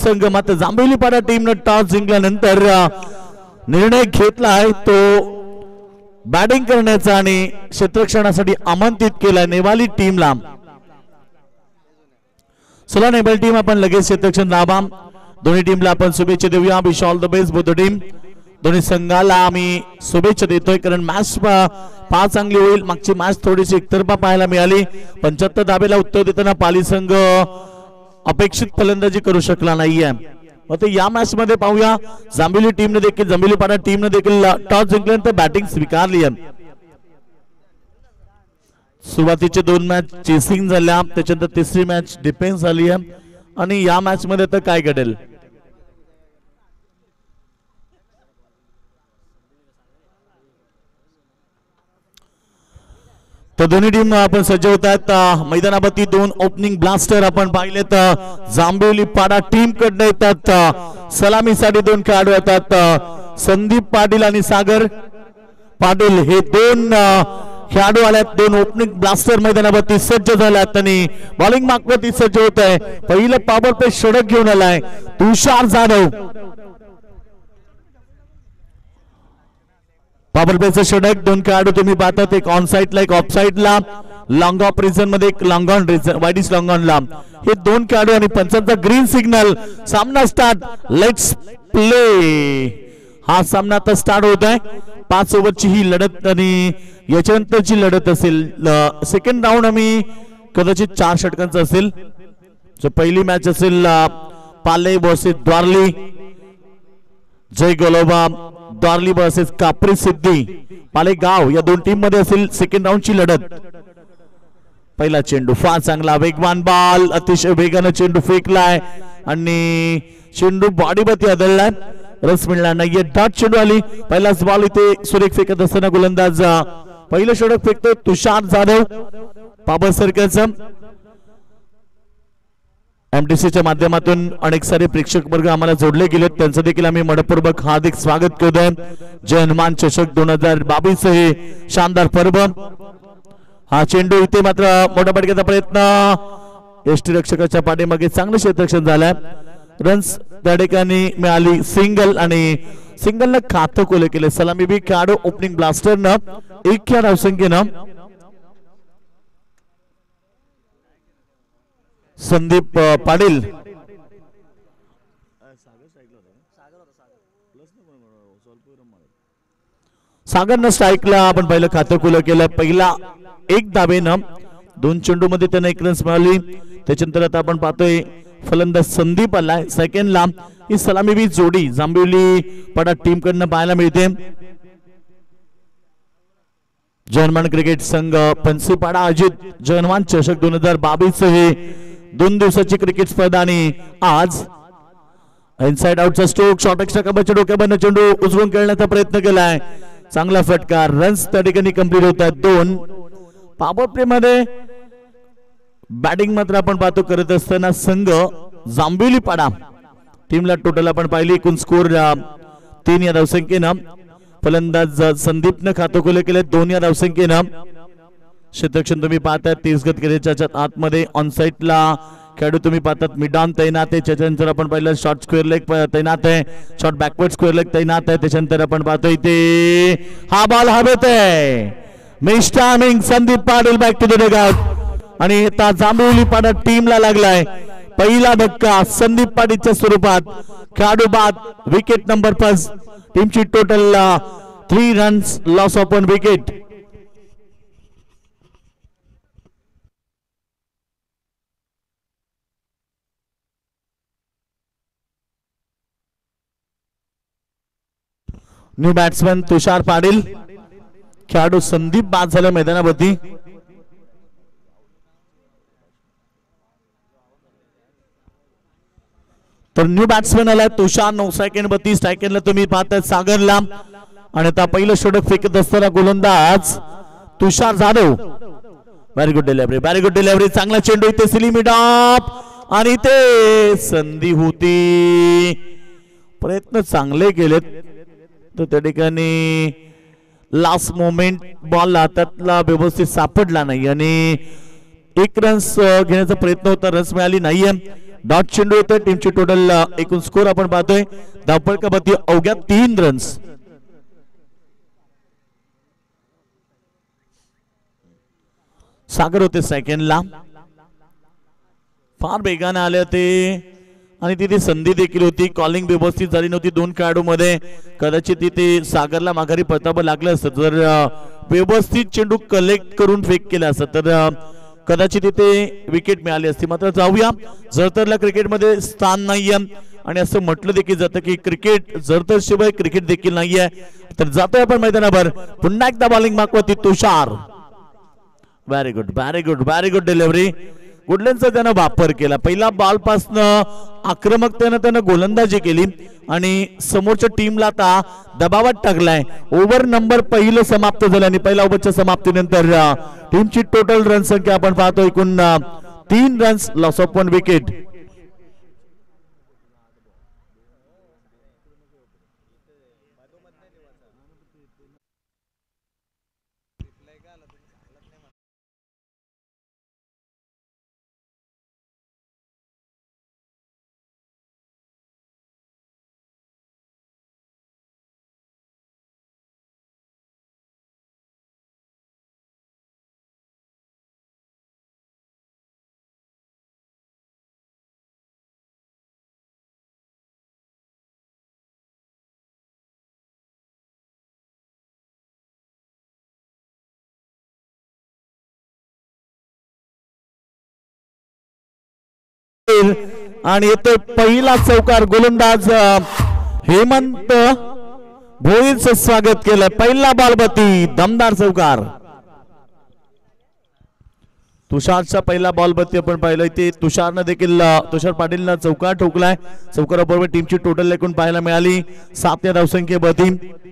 संघ मात्र जांभेलीपाडा टीमनं टॉस जिंकल्यानंतर निर्णय घेतला आहे तो बॅटिंग करण्याचा आणि क्षेत्ररक्षणासाठी आमंत्रित केला नेवाली टीमला। चला नेवाली टीम आपण लगेच क्षेत्ररक्षण लावा। दोन्ही टीमला आपण शुभेच्छा देऊया। Wish all the best both team. दोन्ही संघाला आम्ही शुभेच्छा देतोय कारण मॅच फार चांगली होईल। मागची मॅच थोडीशी एकतर्फा पाहायला मिळाली। 75 धावेला उत्तर देताना पाली संघ अपेक्षित फलंदाजी करू शकला नाहीये। आता या मॅच मध्ये पाहूया जांभेली टीमने देखील जांभेलीपाडा टीमने देखील टॉस जिंकल्यानंतर बॅटिंग स्वीकारली आहे। सुरुवातीचे 2 मॅच चेसिंग झाल्या, त्याच्यानंतर तिसरी मॅच डिफेन्स झाली आहे आणि या मॅच मध्ये तर काय घडेल। तर दोन्ही टीम आपण सज्ज होतात। मैदानावरती 2 ओपनिंग ब्लास्टर आपण पाहिले तर जांभेलीपाडा टीम कडे येतात। सलामीसाठी 2 खेळाडू येतात, संदीप पाटील आणि सागर पाटील हे 2 खेळाडू आल्यात। 2 ओपनिंग ब्लास्टर मैदानावरती सज्ज झाल्यात आणि बॉलिंग मार्कवरती सज्ज होत आहे। पहिलं पॉवर प्ले षटक घेऊन आलाय तुषार जाधव। पॉवर प्लेचं षटक 2 खेळाडू तुम्ही पाहतात, एक ऑन साइडला एक ऑफ साइडला, लॉंग ऑफ रिजन मध्ये एक long on region wide is long ऑनला हे 2 खेळाडू आणि पंचांचा ग्रीन सिग्नल। सामना स्टार्ट, लेट्स प्ले। हा सामना आता स्टार्ट होत आहे। 5 ओव्हरची ही लढत आणि याच्यानंतरची लढत असेल। सेकंड राऊंड आम्ही कदाचित 4 षटकांचा असेल। जो पहिली मॅच असेल पाले वर्सेस द्वारली, जय गलोबा द्वारली वर्सेस कापरी सिद्धी पालेगाव या 2 टीम मध्ये असेल सेकंड राऊंडची लढत। पहिला चेंडू फार चांगला वेगवान बॉल, अतिशय वेगाने चेंडू फेकलाय आणि चेंडू बॉडीवरती आदळलाय, रस मिळणार नाहीये। डॉट चेंडू आली, पहिलाच बॉल इथे सुरेख फेकत असताना गोलंदाज पहिलं षटक फेकतोय तुषार जाधव पाबर सर्कलचं। एमटीसीच्या माध्यमातून अनेक सारे प्रेक्षक वर्ग आम्हाला जोडले गेलेत, त्यांचं देखील आम्ही मनपूर्वक हार्दिक स्वागत करतोय। जय हनुमान चषक 2022 हे शानदार पर्व। हा चेंडू इथे मात्र मोठा फटक्याचा प्रयत्न, यष्टीरक्षकाच्या पाठीमागे चांगलं क्षेत्ररक्षण झालंय। रन्स त्या ठिकाणी मिळाली सिंगल आणि सिंगलनं खातं कोले केले। सलामी बी खेळाडू ओपनिंग ब्लास्टरनं 1 या धावसंख्येनं संदीप पाटील सागरनं स्ट्राईकला आपण पहिलं खातं खुलं केलं। पहिला 1 धावेनं 2 चेंडू मध्ये त्यांना 1 रन्स मिळाली। त्याच्यानंतर आता आपण पाहतोय फलंदाज संदीप आलाय सेकंडला। ही सलामी बी जोडी जांभेलीपाडा टीम कडनं पाहायला मिळते। जर्मन क्रिकेट संघ फणसीपाडा अजित जय हनुमान चषक 2022 हे 2 दिवसाची क्रिकेट स्पर्धा आणि आज इनसाइड आउटचा स्ट्रोक, शॉर्ट एक्स्ट्रा कबच्या डोक्याबंद चेंडू उचलून खेळण्याचा प्रयत्न केलाय, चांगला फटका, रन्स त्या ठिकाणी कंप्लीट होत आहेत 2। पॉवर प्ले मध्ये बॅटिंग मात्र आपण पाहतो करत असताना संघ जांभेलीपाडा टीमला टोटल आपण पाहिली एकूण स्कोर 3 या धावसंख्येनं। फलंदाज संदीपनं खातं खुले केले 2 या धावसंख्येनं। क्षेत्ररक्षण तुम्ही पाहताय 30 गत केलेच्या आतमध्ये ऑन साइडला खेळाडू तुम्ही पाहतात मिडॉन तैनात आहे। त्याच्यानंतर आपण पाहिलं शॉर्ट स्क्वेअर लेग तैनात आहे, शॉर्ट बॅकवर्ड स्क्वेअर लेग तैनात आहे। त्याच्यानंतर आपण पाहतो इथे हा बॉल हवेत आहे, mistiming Sandeep Patil back to the dugout आणि आता जांभेलीपाडा टीमला लागलाय पहिला धक्का संदीप पाटीलच्या स्वरूपात। खेळाडू बाद, विकेट नंबर 5, टीमची total 3 runs, loss of 1 wicket. New batsman Tushar Patil, खेळाडू संदीप बाद झाला मैदानावरती। तर न्यू बॅट्समॅन आला तुषार 9 सेकंड 32 सेकंडला तुम्ही पाहताय सागरला आणि आता पहिलं षटक फेकत असताना गोलंदाज Tushar Jadhav. Very good delivery, very good delivery, चांगला चेंडू इथे सिली टॉप आणि ते संधी होती, प्रयत्न चांगले केलेत तर त्या ठिकाणी लास्ट मोमेंट बॉल हातातला व्यवस्थित सापडला नाही आणि 1 रन्स घेण्याचा प्रयत्न होता, रन्स मिळाली नाहीये। डॉट चेंडू येतोय. टीमची टोटल एकूण स्कोर आपण पाहतोय धावपळकावरती अवघ्या 3 रन्स. सागर होते सेकंडला, फार वेगाने आले होते आणि तिथे संधी देखील होती. कॉलिंग व्यवस्थित झाली नव्हती 2 खेळाडूंमध्ये. कदाचित तिथे सागरला माघारी परतावं लागलं असतं. जर व्यवस्थित चेंडू कलेक्ट करून फेक केला असतं तर कदाचित तिथे विकेट मिळाली असती. मात्र जाऊया, जरतरला क्रिकेटमध्ये स्थान नाहीये आणि असं म्हटलं देखील जातं की क्रिकेट जरतर शिवाय क्रिकेट देखील नाहीये. तर जातोय आपण मैदानावर. पुन्हा एकदा बॉलिंग मागवती Tushar. Very good, very good, very good delivery. गुडलँडचा त्यानं वापर केला. पहिला बॉल पासनं आक्रमकतेनं त्यानं गोलंदाजी केली आणि समोरच्या टीमला आता दबावात टाकलाय. ओव्हर नंबर पहिलं समाप्त झालं आणि पहिल्या ओव्हरच्या समाप्तीनंतर टीमची टोटल रन संख्या आपण पाहतो एकूण 3 रन्स, लॉस ऑफ 1 विकेट. आणि येतोय पहिला चौकार. गोलंदाज हेमंत भोईरचं स्वागत केलं. पहिला बॉलबती, दमदार चौकार. तुषारचा पहिला बॉलबती आपण पाहिलं. ते तुषारनं देखील तुषार पाटीलनं चौकार ठोकलाय. चौकाराबरोबर टीमची टोटल एकूण पाहायला मिळाली 7 या धावसंख्येवरती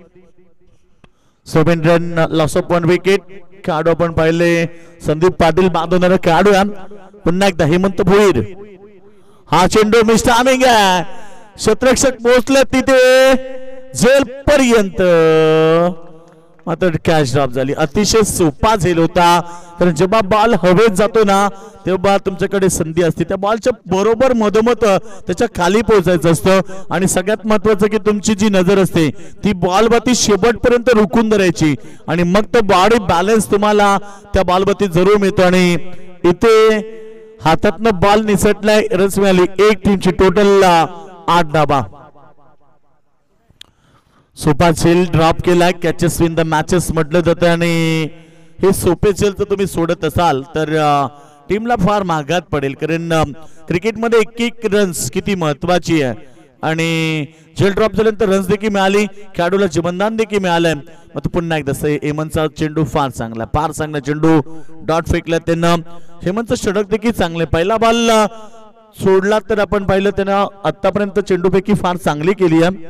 7 रन, लॉस ऑफ 1 विकेट. खेळाडू आपण पाहिले संदीप पाटील, बांधवणारा खेळाडू. पुन्हा एकदा हेमंत भोईर. हा चेंडू मिस टायमिंग आहे. क्षेत्ररक्षक पोहोचले तिथे झेल पर्यंत, मात्र कॅच ड्रॉप झाली. अतिशय सोपा झेल होता. कारण जेव्हा बॉल हवेत जातो ना तेव्हा तुमच्याकडे संधी असते. त्या बॉलच्या बरोबर मधोमध त्याच्या खाली पोहोचायचं असतं आणि सगळ्यात महत्वाचं की तुमची जी नजर असते ती बॉलवरती शेवटपर्यंत रुकून धरायची आणि मग तो बॉडी बॅलन्स तुम्हाला त्या बॉलवरती जरूर मिळतो. आणि इथे हातातनं बॉल निसटलाय, रन्स मिळाली. एक टीमची टोटल 8 धावा. सोपा झेल ड्रॉप केलाय. कॅचेस विन द मॅचेस म्हटलं जातं आणि हे सोपे झेल जर तुम्ही सोडत असाल तर टीमला फार महागात पडेल. कारण क्रिकेटमध्ये एक रन्स किती महत्वाची आहे आणि झेल ड्रॉप झाल्यानंतर रन्स देखील मिळाली, खेळाडूला जीवनदान देखील मिळालंय. मग पुन्हा एकदा हेमंतचा चेंडू फार चांगला, फार चांगला चेंडू डॉट फेकला त्यांना. हेमंतचं षटक देखील चांगले. पहिला बॉल सोडला तर आपण पाहिलं त्यानं आतापर्यंत चेंडूपैकी फार चांगली केली आहे.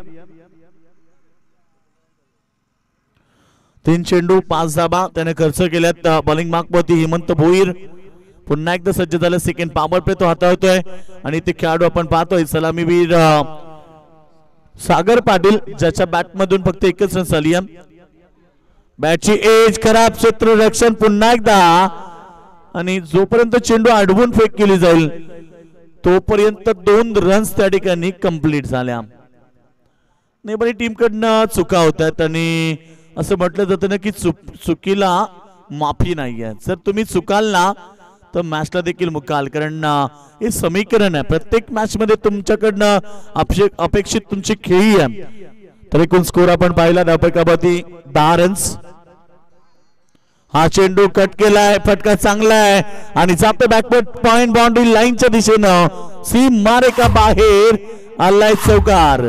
3 चेंडू 5 धाबा त्याने खर्च केल्यात. बॉलिंग मार्कवरती हेमंत भोईर पुन्हा एकदा सज्ज झालं. सेकंड पॉवर प्ले तो हाताळतोय आणि ते खेळाडू आपण पाहतोय सलामीवीर सागर पाटील, ज्याच्या बॅट मधून फक्त एकच रन झाली. बॅटची एज खराब, क्षेत्ररक्षण पुन्हा एकदा आणि जोपर्यंत चेंडू अडवून फेक केली जाईल तोपर्यंत 2 रन्स त्या ठिकाणी कंप्लीट झाल्या. नेबरी टीम कडनं चुका होतात आणि असं म्हटलं जातं ना की चुकीला माफी नाहीये. जर तुम्ही चुकाल ना तर मॅचला देखील मुकाल. कारण हे समीकरण आहे. प्रत्येक मॅच मध्ये तुमच्याकडनं अपेक्षित तुमची खेळी आहे. तर एकूण स्कोर आपण पाहिला धावपळकावरती 10 रन्स. हा चेंडू कट केलाय, फटका चांगला आहे आणि जातो बॅकवर्ड पॉइंट बाउंड्री लाईनच्या दिशेनं. सीम मारे का बाहेर आलाय चौकार.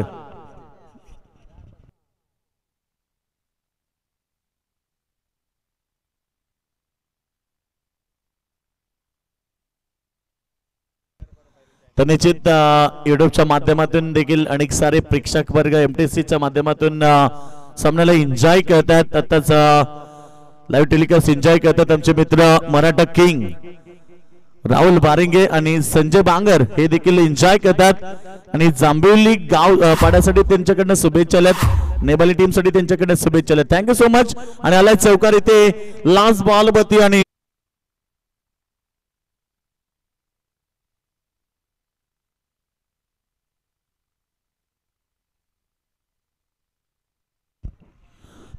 तर निश्चित युट्यूबच्या माध्यमातून देखील अनेक सारे प्रेक्षक वर्ग एमटीसीच्या माध्यमातून सामन्याला एन्जॉय करतात. आताच लाईव्ह टेलिकास्ट एन्जॉय करतात आमचे मित्र मराठा किंग राहुल बारिंगे आणि संजय बांगर हे देखील एन्जॉय करतात. आणि जांभिवली गाव पाड्यासाठी त्यांच्याकडनं शुभेच्छा आल्यात. नेबाली टीम साठी त्यांच्याकडनं शुभेच्छा आल्यात. Thank you so much. आणि आलाय चौकार इथे लास्ट बॉल वरती आणि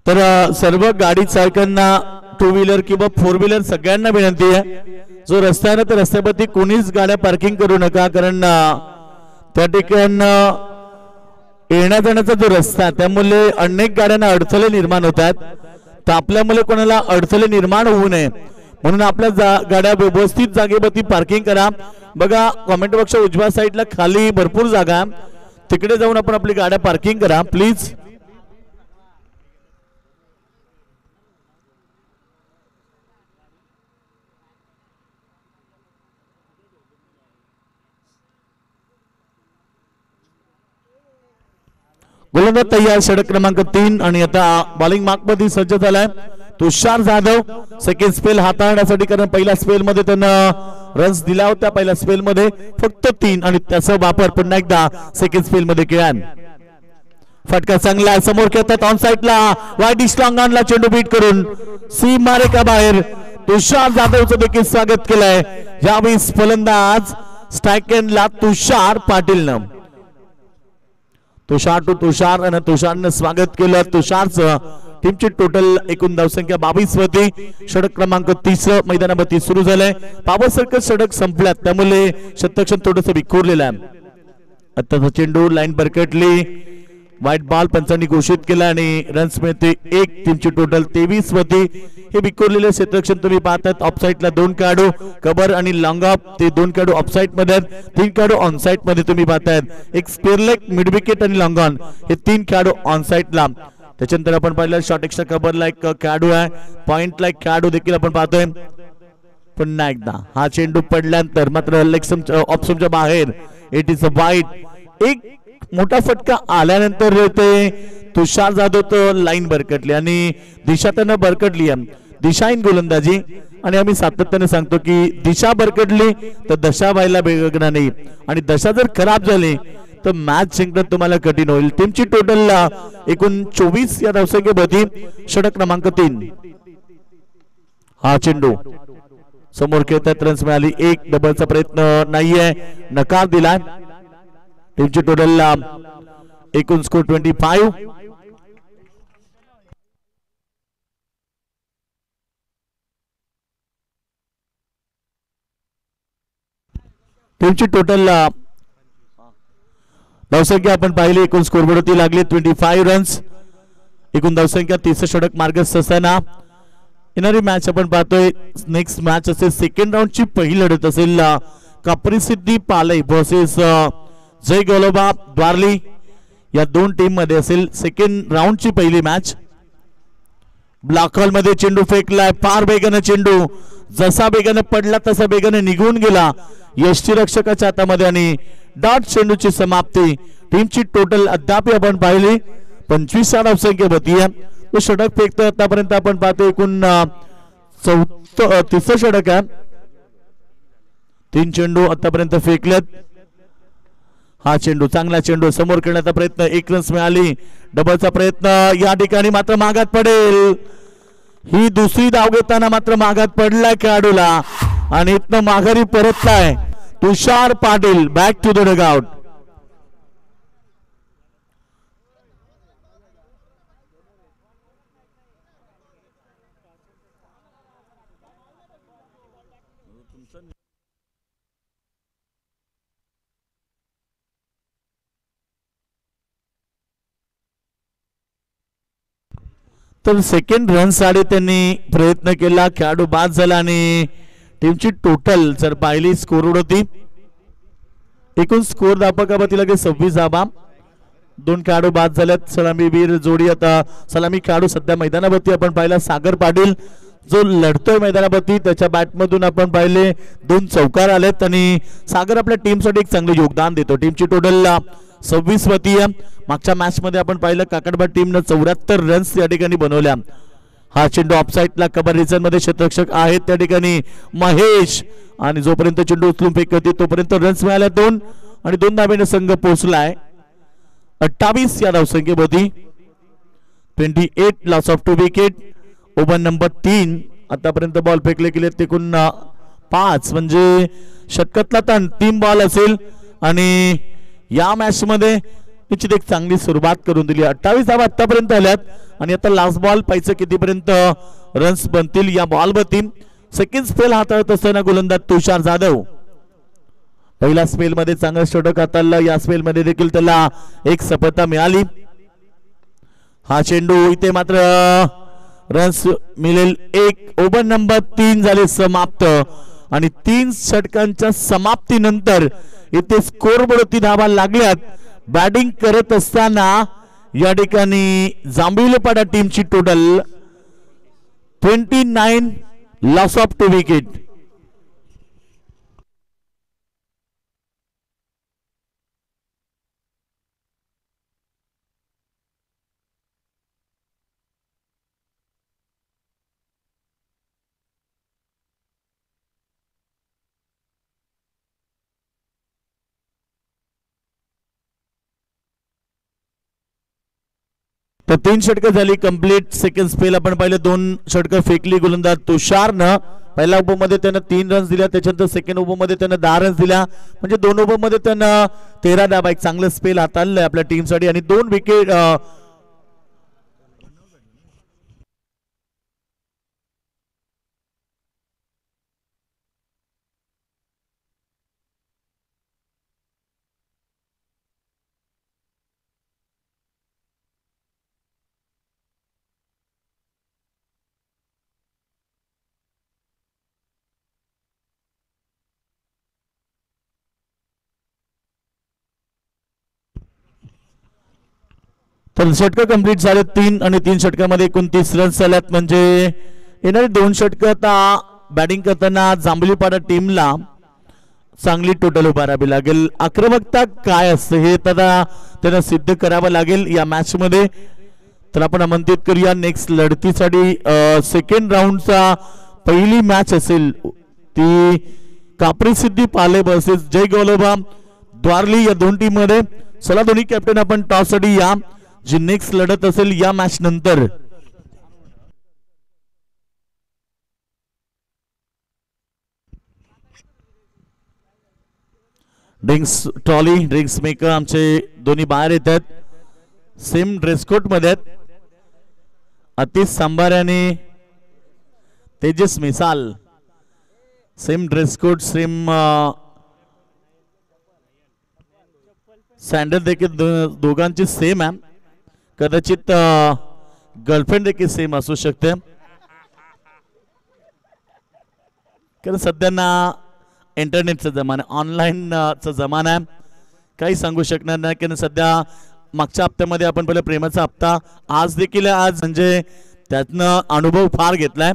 तर सर्व गाडी चालकांना टू व्हीलर किंवा फोर व्हीलर सगळ्यांना विनंती आहे, जो रस्ता आहे ना त्या रस्त्यावरती कोणीच गाड्या पार्किंग करू नका, कारण त्या ठिकाणी येण्या जाण्याचा जो रस्ता त्यामुळे अनेक गाड्यांना अडथळे निर्माण होतात, तर आपल्यामुळे कोणाला अडथळे निर्माण होऊ नये म्हणून आपल्या गाड्या व्यवस्थित जागेवरती पार्किंग करा। बघा कमेंट बॉक्सच्या उजव्या साईडला खाली भरपूर जागा, तिकडे जाऊन आपण आपली गाड्या पार्किंग करा प्लीज। गोलंदाज तयार, षटक क्रमांक 3 आणि आता बॉलिंग मार्क मध्ये सज्ज झालाय तुषार जाधव। सेकंड स्पेल हाताळण्यासाठी, कारण पहिल्या स्पेल मध्ये त्यानं रन्स दिला होता, पहिल्या स्पेल मध्ये फक्त 3 आणि त्याचा वापर पुन्हा एकदा सेकंड स्पेल मध्ये केला। फटका चांगला समोर खेळतात ऑन साइडला, वाईड स्ट्रॉंगनला चेंडू बीट करून सीमा रेखा बाहेर तुषार जाधवचं देखील स्वागत केलंय। यावेळी फलंदाज स्ट्राइक एंडला तुषार पाटीलनं, तुषार टू तुषार आणि तुषारनं स्वागत केलं। तुषारचं टीमची टोटल एकूण धावसंख्या 22 होती। षटक क्रमांक 30 मैदानावरती सुरू झालंय, पावर सर्कल षटक संपल्यात त्यामुळे शतक्षण थोडंसं विखुरलेलं आहे। आता चेंडू लाईन बरकटली, व्हाईट बॉल पंचांनी घोषित केला आणि रन्स मिळते 1, टीमची टोटल 23 होती। हे विखुरलेले क्षेत्ररक्षण तुम्ही पाहतात, ऑफसाईडला 2 खेळाडू कव्हर आणि लॉंग ऑफ, ते 2 खेळाडू ऑफसाईड मध्ये, 3 खेळाडू ऑन साइड मध्ये तुम्ही पाहतायत। एक स्पेअर लेग, मिड विकेट आणि लॉंग ऑन, हे 3 खेळाडू ऑन साइडला। त्याच्यानंतर आपण पाहिलं शॉर्ट एक्स्ट्रा कव्हरला एक खेळाडू आहे, पॉइंटला एक खेळाडू देखील आपण पाहतोय। पुन्हा एकदा हा चेंडू पडल्यानंतर मात्र लेग ऑप्शनच्या बाहेर, इट इज अ वाईड। एक मोठा फटका आल्यानंतर ते तुषार जाधव तो लाईन बरकटली आणि दिशा त्यांना बरकटली आहे, दिशाहीन गोलंदाजी। आणि आम्ही सातत्याने सांगतो की दिशा बरकटली तर दशा व्हायला बेगना नाही, आणि दशा जर खराब झाली तर मॅच जिंकणं तुम्हाला कठीण होईल। टीमची टोटल एकूण 24 या धावसंख्येमध्ये षटक क्रमांक 3। हा चेंडू समोर खेळतात, रन्स मिळाली 1, डबलचा प्रयत्न नाहीये, नकार दिला। टीमची टोटल एकूण स्कोर 25। टीमची टोटल धावसंख्या आपण पाहिली, एकूण स्कोरबोर्डवरती लागली 25 रन्स, एकूण धावसंख्या 30 षटक मार्गस्थ असताना येणारी मॅच आपण पाहतोय। नेक्स्ट मॅच असेल सेकंड राऊंडची पहिली लढत असेल कापरीसिद्धी पालई वर्सेस जय गोलोबा द्वारली, या 2 टीम मध्ये असेल सेकंड राऊंडची पहिली मॅच। ब्लॅक हॉल मध्ये चेंडू फेकलाय, फार वेगाने चेंडू जसा वेगाने पडला तसा वेगाने निघून गेला यष्टीरक्षकाच्या हातामध्ये आणि डॉट चेंडूची समाप्ती। टीमची टोटल अद्याप आपण पाहिली 25 धावसंख्येवरती आहे, तो षटक फेकतोय आतापर्यंत आपण पाहतो एकूण 34 षटक आहे, 3 चेंडू आतापर्यंत फेकलेत। हा चेंडू चांगला चेंडू समोर खेळण्याचा प्रयत्न, 1 रन्स मिळाली, डबलचा प्रयत्न या ठिकाणी मात्र मागात पडेल। ही दुसरी धाव घेताना मात्र मागात पडलाय खेळाडूला आणि इथनं माघारी परतलाय Tushar Patil, back to the dugout. तर सेकंड रन साठी त्यांनी प्रयत्न केला, खेळाडू बाद झाला आणि टीमची टोटल जर पाहिली स्कोर होती, एकूण स्कोर धावपकावरती लगे 26 धावा, 2 खेळाडू बाद झालेत। सलामीवीर जोडी, आता सलामी खेळाडू सध्या मैदानावरती आपण पाहिला सागर पाटील जो लढतोय मैदानावरती, त्याच्या बॅटमधून आपण पाहिले 2 चौकार आलेत आणि सागर आपल्या टीमसाठी एक चांगले योगदान देतो। टीमची टोटल 26 वती आहे। मागच्या मॅच मध्ये आपण पाहिलं काकडबा टीमने 74 रन्स या ठिकाणी बनवल्या। हा चेंडू ऑफसाइडला कव्हर रिजन मध्ये क्षेत्ररक्षक आहेत त्या ठिकाणी महेश, आणि जोपर्यंत चेंडू उचलून फेक होती तोपर्यंत रन्स मिळाल्या 2 आणि 2 धावेने संघ पोहोचलाय 28 या धावसंख्येमध्ये। 28 loss of 2 wicket. Over number 3 आतापर्यंत बॉल फेकले गेले एकूण 5, म्हणजे षटकातला तर अंतिम बॉल असेल आणि या मॅच मध्ये निश्चित एक चांगली सुरुवात करून दिली. 28 धावा आतापर्यंत आल्यात आणि आता लास्ट बॉल पाहिजे कितीपर्यंत रन्स बनतील या बॉलवरती. सेकंड स्पेल हाताळत असताना गोलंदाज तुषार जाधव. पहिल्या स्पेल मध्ये चांगलं षटक हाताळलं, या स्पेल मध्ये देखील त्याला एक सफलता मिळाली. हा चेंडू इथे मात्र रन्स मिळेल. एक ओव्हर नंबर 3 झाले समाप्त आणि 3 षटकांच्या समाप्तीनंतर इथे स्कोरबोर्डवरती धावा लागल्यात. बॅटिंग करत असताना या ठिकाणी जांभुलीपाडा टीमची टोटल 29 लॉस ऑफ 2 विकेट. तर 3 षटकं झाली कंप्लीट. सेकंड स्पेल आपण पाहिलं 2 षटकं फेकली गोलंदाज तुषारनं. पहिल्या ओव्हर मध्ये त्यानं 3 रन्स दिल्या, त्याच्यानंतर सेकंड ओव्हर मध्ये त्यानं 10 रन्स दिल्या, म्हणजे 2 ओव्हर मध्ये त्यानं 13 धावा. एक चांगलं स्पेल हाताळलंय आपल्या टीमसाठी आणि 2 विकेट. तर षटकं कंप्लीट झाले 3 आणि 3 षटकामध्ये 29 रन्स झाल्यात. म्हणजे येणारे 2 षटकं आता बॅटिंग करताना जांभुलीपाडा टीमला चांगली टोटल उभारावी लागेल. आक्रमकता काय असते हे आता त्यांना सिद्ध करावं लागेल या मॅच मध्ये. तर आपण आमंत्रित करूया नेक्स्ट लढतीसाठी. सेकंड राऊंडचा पहिली मॅच असेल ती कापरी सिद्धी पाले वर्सेस जय गोलोबा द्वारली या 2 टीम मध्ये. चला दोन्ही कॅप्टन आपण टॉस साठी या. जी नेक्स्ट लढत असेल या मॅच नंतर ड्रिंक्स ट्रॉली ड्रिंक्स मेकर आमचे दोन्ही बाहेर येतात. सेम ड्रेस कोड मध्ये आहेत. अतिश सांबारे आणि Tejas Misal same dress code, same sandal देखील दोघांची सेम आहे. कदाचित गर्लफ्रेंड देखील सेम असू शकते, कारण सध्या ना इंटरनेटचा जमाना, ऑनलाईनचा जमाना आहे. काही सांगू शकणार नाही, कारण सध्या मागच्या हप्त्यामध्ये आपण पहिला प्रेमाचा हप्ता आज देखील आज म्हणजे त्यातनं अनुभव फार घेतलाय.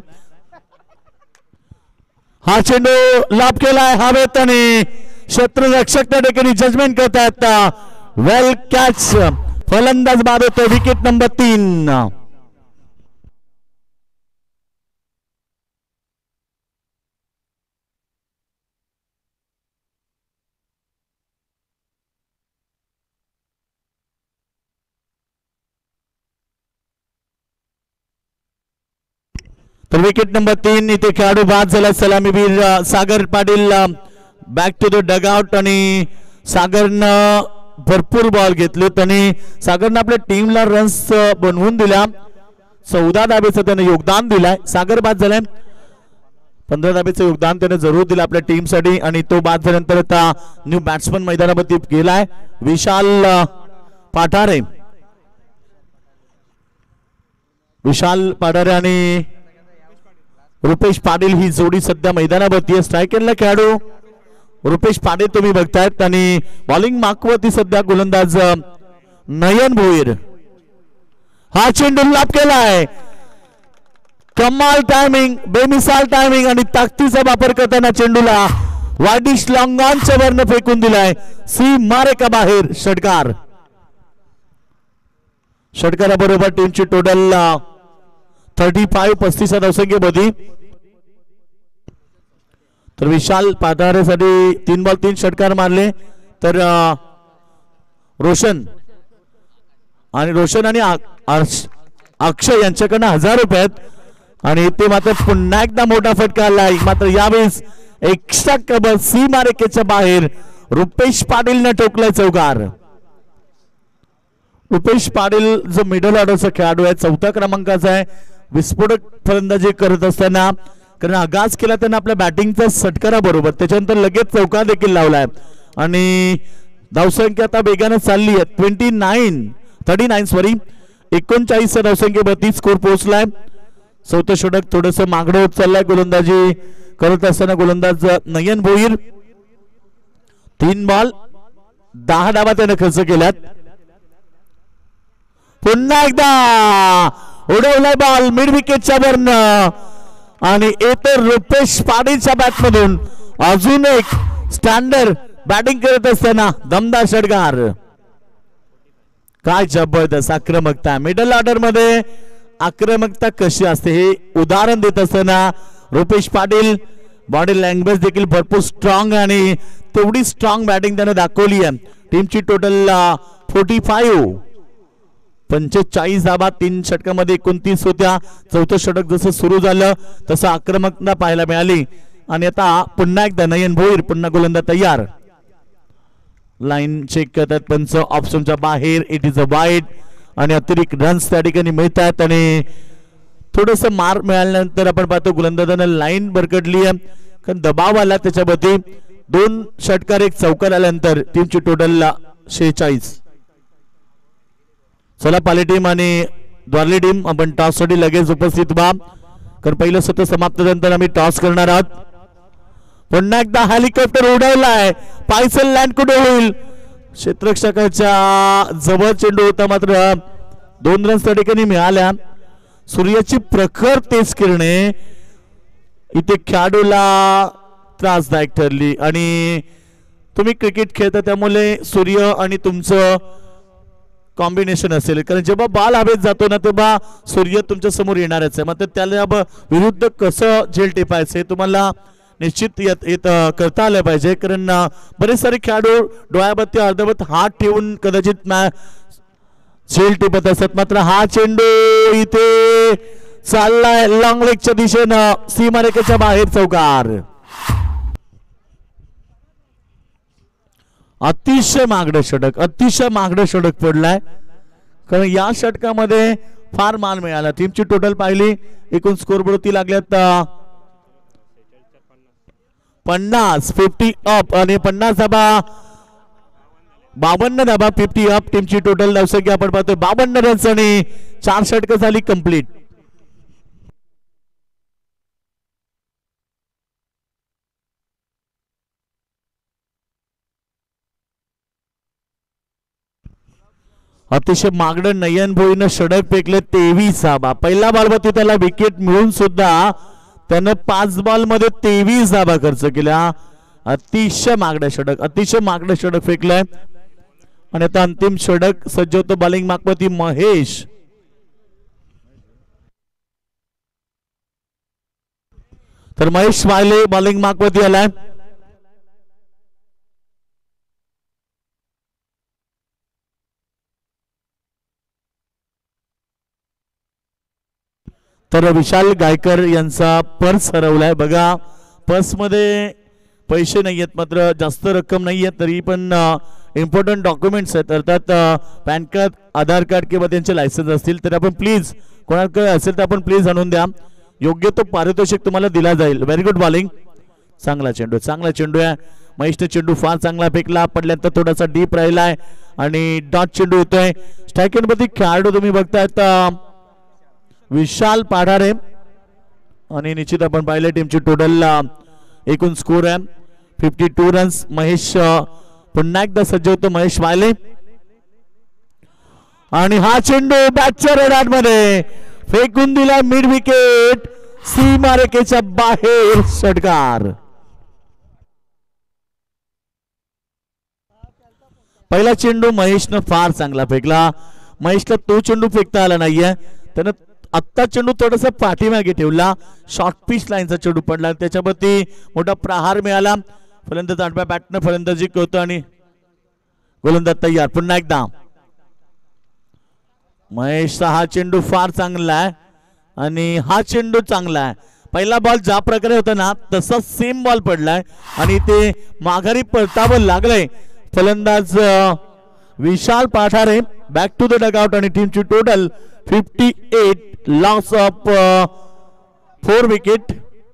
हा चेंडू लाभ केलाय हवेत आणि क्षेत्ररक्षक त्या ठिकाणी जजमेंट करतायत. वेल कॅच, फलंदाज बाद होतो. Wicket number 3. तर विकेट नंबर 3 इथे खेळाडू बाद झाला. सलामीवीर Sagar Patil back to the dugout आणि सागरनं भरपूर बॉल घेतलेत आणि सागरनं आपल्या टीमला रन्स बनवून दिल्या. 14 धाब्याचं त्याने योगदान दिलाय. सागर बाद झालाय. 15 धाब्याचं योगदान त्याने जरूर दिलं आपल्या टीमसाठी आणि तो बाद झाल्यानंतर आता न्यू बॅट्समन मैदानावरती गेलाय विशाल पाठारे. विशाल पाठारे आणि रुपेश पाटील ही जोडी सध्या मैदानावरती आहे. स्ट्रायकरला खेळाडू रुपेश पाटील तुम्ही बघतायत आणि बॉलिंग मार्कवरती सध्या गोलंदाज नयन भोईर. हा चेंडू लाभ केलाय. कमाल टायमिंग, बेमिसाल टायमिंग आणि ताकदीचा वापर करताना चेंडूला वाईडिश लॉंग ऑनच्या वरनं फेकून दिलाय. सी मारे का बाहेर. षटकार. षटकाराबरोबर टीमची टोटल 35 धावसंख्येमध्ये. तर विशाल पाठारेसाठी 3 बॉल 3 षटकार मारले. तर रोशन आणि अक्षय यांच्याकडनं 1000 रुपये आहेत आणि ते मात्र पुन्हा एकदा मोठा फटका आलाय. मात्र यावेळेस एक्स्ट्रा कबर सी मारेकेच्या बाहेर रुपेश पाटीलने ठोकलाय चौकार. रुपेश पाटील जो मिडल ऑर्डरचा खेळाडू आहे, 4थ्या क्रमांकाचा आहे, विस्फोटक फलंदाजी करत असताना कारण आगाज केला त्यांना आपल्या बॅटिंगचा सटकारा बरोबर, त्याच्यानंतर लगेच चौकार देखील लावलाय आणि धावसंख्या आता वेगाने चालली आहे 39 धावसंख्येवरती स्कोर पोहोचलाय. चौथं षटक थोडस मागडं होत चाललंय गोलंदाजी करत असताना गोलंदाज नयन भोईर. 3 बॉल 10 डावा त्याने खर्च केल्यात. पुन्हा एकदा उडवलाय बॉल मिड विकेटच्या वरन आणि येतो रुपेश पाटीलच्या बॅट मधून अजून एक स्टँडर्ड बॅटिंग करत असताना दमदार षटकार. काय जबरदस्त आक्रमकता, मिडल ऑर्डर मध्ये आक्रमकता कशी असते हे उदाहरण देत असताना रुपेश पाटील बॉडी लँग्वेज देखील भरपूर स्ट्रॉंग आणि तेवढी स्ट्रॉंग बॅटिंग त्याने दाखवली आहे. टीमची टोटल 45 धावा 3 षटकामध्ये 29 होत्या. चौथं षटक जसं सुरू झालं तसं आक्रमकता पाहायला मिळाली आणि आता पुन्हा एकदा नयन भोईर पुन्हा गोलंदाज तयार. लाईन चेक करतात पंच, ऑप्शनच्या बाहेर, इट इज अ वाईड आणि अतिरिक्त रन्स त्या ठिकाणी मिळतात आणि थोडस मार मिळाल्यानंतर आपण पाहतो गोलंदाजांना लाईन बरकटली आहे कारण दबाव आला त्याच्यावरती. 2 षटकार 1 चौकार आल्यानंतर टीमची टोटल 46. चला पाली टीम आणि द्वारली टीम आपण टॉस साठी लगेच उपस्थित व्हा कारण पहिलं सत्र समाप्त झाल्यानंतर आम्ही टॉस करणार आहोत. पुन्हा एकदा हेलिकॉप्टर उडवलाय, पायसल लँड कुठे होईल, क्षेत्ररक्षकाच्या जवळ चेंडू होता मात्र 2 रन्स त्या ठिकाणी मिळाल्या. सूर्याची प्रखर तेज किरणे इथे खेळाडूला त्रासदायक ठरली आणि तुम्ही क्रिकेट खेळता त्यामुळे सूर्य आणि तुमचं कॉम्बिनेशन असेल कारण जेव्हा बॉल हवेत जातो ना तेव्हा सूर्य तुमच्या समोर येणारच आहे. मग त्याला विरुद्ध कसं झेल टिपायचं हे तुम्हाला निश्चित करता आलं पाहिजे कारण बरेच सारे खेळाडू डोळ्यावरती अर्धवट हात ठेवून कदाचित झेल टिपत असतात मात्र हा चेंडू इथे चाललाय लॉंग लेगच्या दिशेनं, सीमारेखेच्या बाहेर चौकार. अतिशय मागडं षटक पडलाय कारण या षटकामध्ये फार मान मिळाला. टीमची टोटल पाहिली एकूण स्कोर बोर्डवरती लागल्यात 50 अप आणि 50 धाबा 52 धाबा 50 अप. टीमची टोटल धावसंख्या आपण पाहतोय 52 रन्स आणि 4 षटकं झाली कंप्लीट. अतिशय मागडं नयन भोईनं षटक फेकले 23 धाबा. पहिल्या बॉलवरती त्याला विकेट मिळून सुद्धा त्यानं 5 बॉल मध्ये 23 धाबा खर्च केल्या. अतिशय मागडं षटक फेकलंय आणि आता अंतिम षटक सज्ज होतो बॉलिंग मागवरती महेश. तर महेश वायले बॉलिंग मागवरती आलाय. तर विशाल गायकर यांचा पर्स हरवलाय. बघा पर्स मध्ये पैसे नाहीयेत मात्र जास्त रक्कम नाहीये तरी पण इम्पॉर्टंट डॉक्युमेंट्स आहेत अर्थात पॅन कार्ड, आधार कार्ड किंवा त्यांचे लायसन्स असतील तर आपण प्लीज कोणाकडे असेल तर आपण प्लीज आणून द्या. योग्य तो पारितोषिक तुम्हाला दिला जाईल. व्हेरी गुड बॉलिंग, चांगला चेंडू आहे. महेशने चेंडू फार चांगला फेकला, पडल्यानंतर थोडासा डीप राहिलाय आणि डॉट चेंडू येतोय. स्ट्राईक एंडवरती खेळाडू तुम्ही बघतायत विशाल पाढारे आणि निश्चित आपण पाहिले टीमची टोटल एकूण स्कोर आहे 52 रन्स. महेश पुन्हा एकदा सज्ज होतो महेश वायले आणि हा चेंडू बॅटच्या रेडार मध्ये फेकून दिला मिड विकेट, सीमारेखेच्या बाहेर षटकार. पहिला चेंडू महेशनं फार चांगला फेकला. महेशला तो चेंडू फेकता आला नाहीये, त्यानं आत्ता चेंडू थोडासा पाठीमागे ठेवला. शॉर्ट पिच लाईनचा चेंडू पडला, त्याच्यावरती मोठा प्रहार मिळाला. फलंदाज आडव्या बॅटनं फलंदाजी करतो आणि गोलंदाज तयार. पुन्हा एकदा महेशचा हा चेंडू फार चांगला आहे आणि हा चेंडू चांगला आहे. पहिला बॉल ज्या प्रकारे होता ना तसा सेम बॉल पडलाय आणि ते माघारी परतावं लागलंय. फलंदाज Vishal Pathare back to the dugout आणि टीमची total 58, loss of 4 wicket.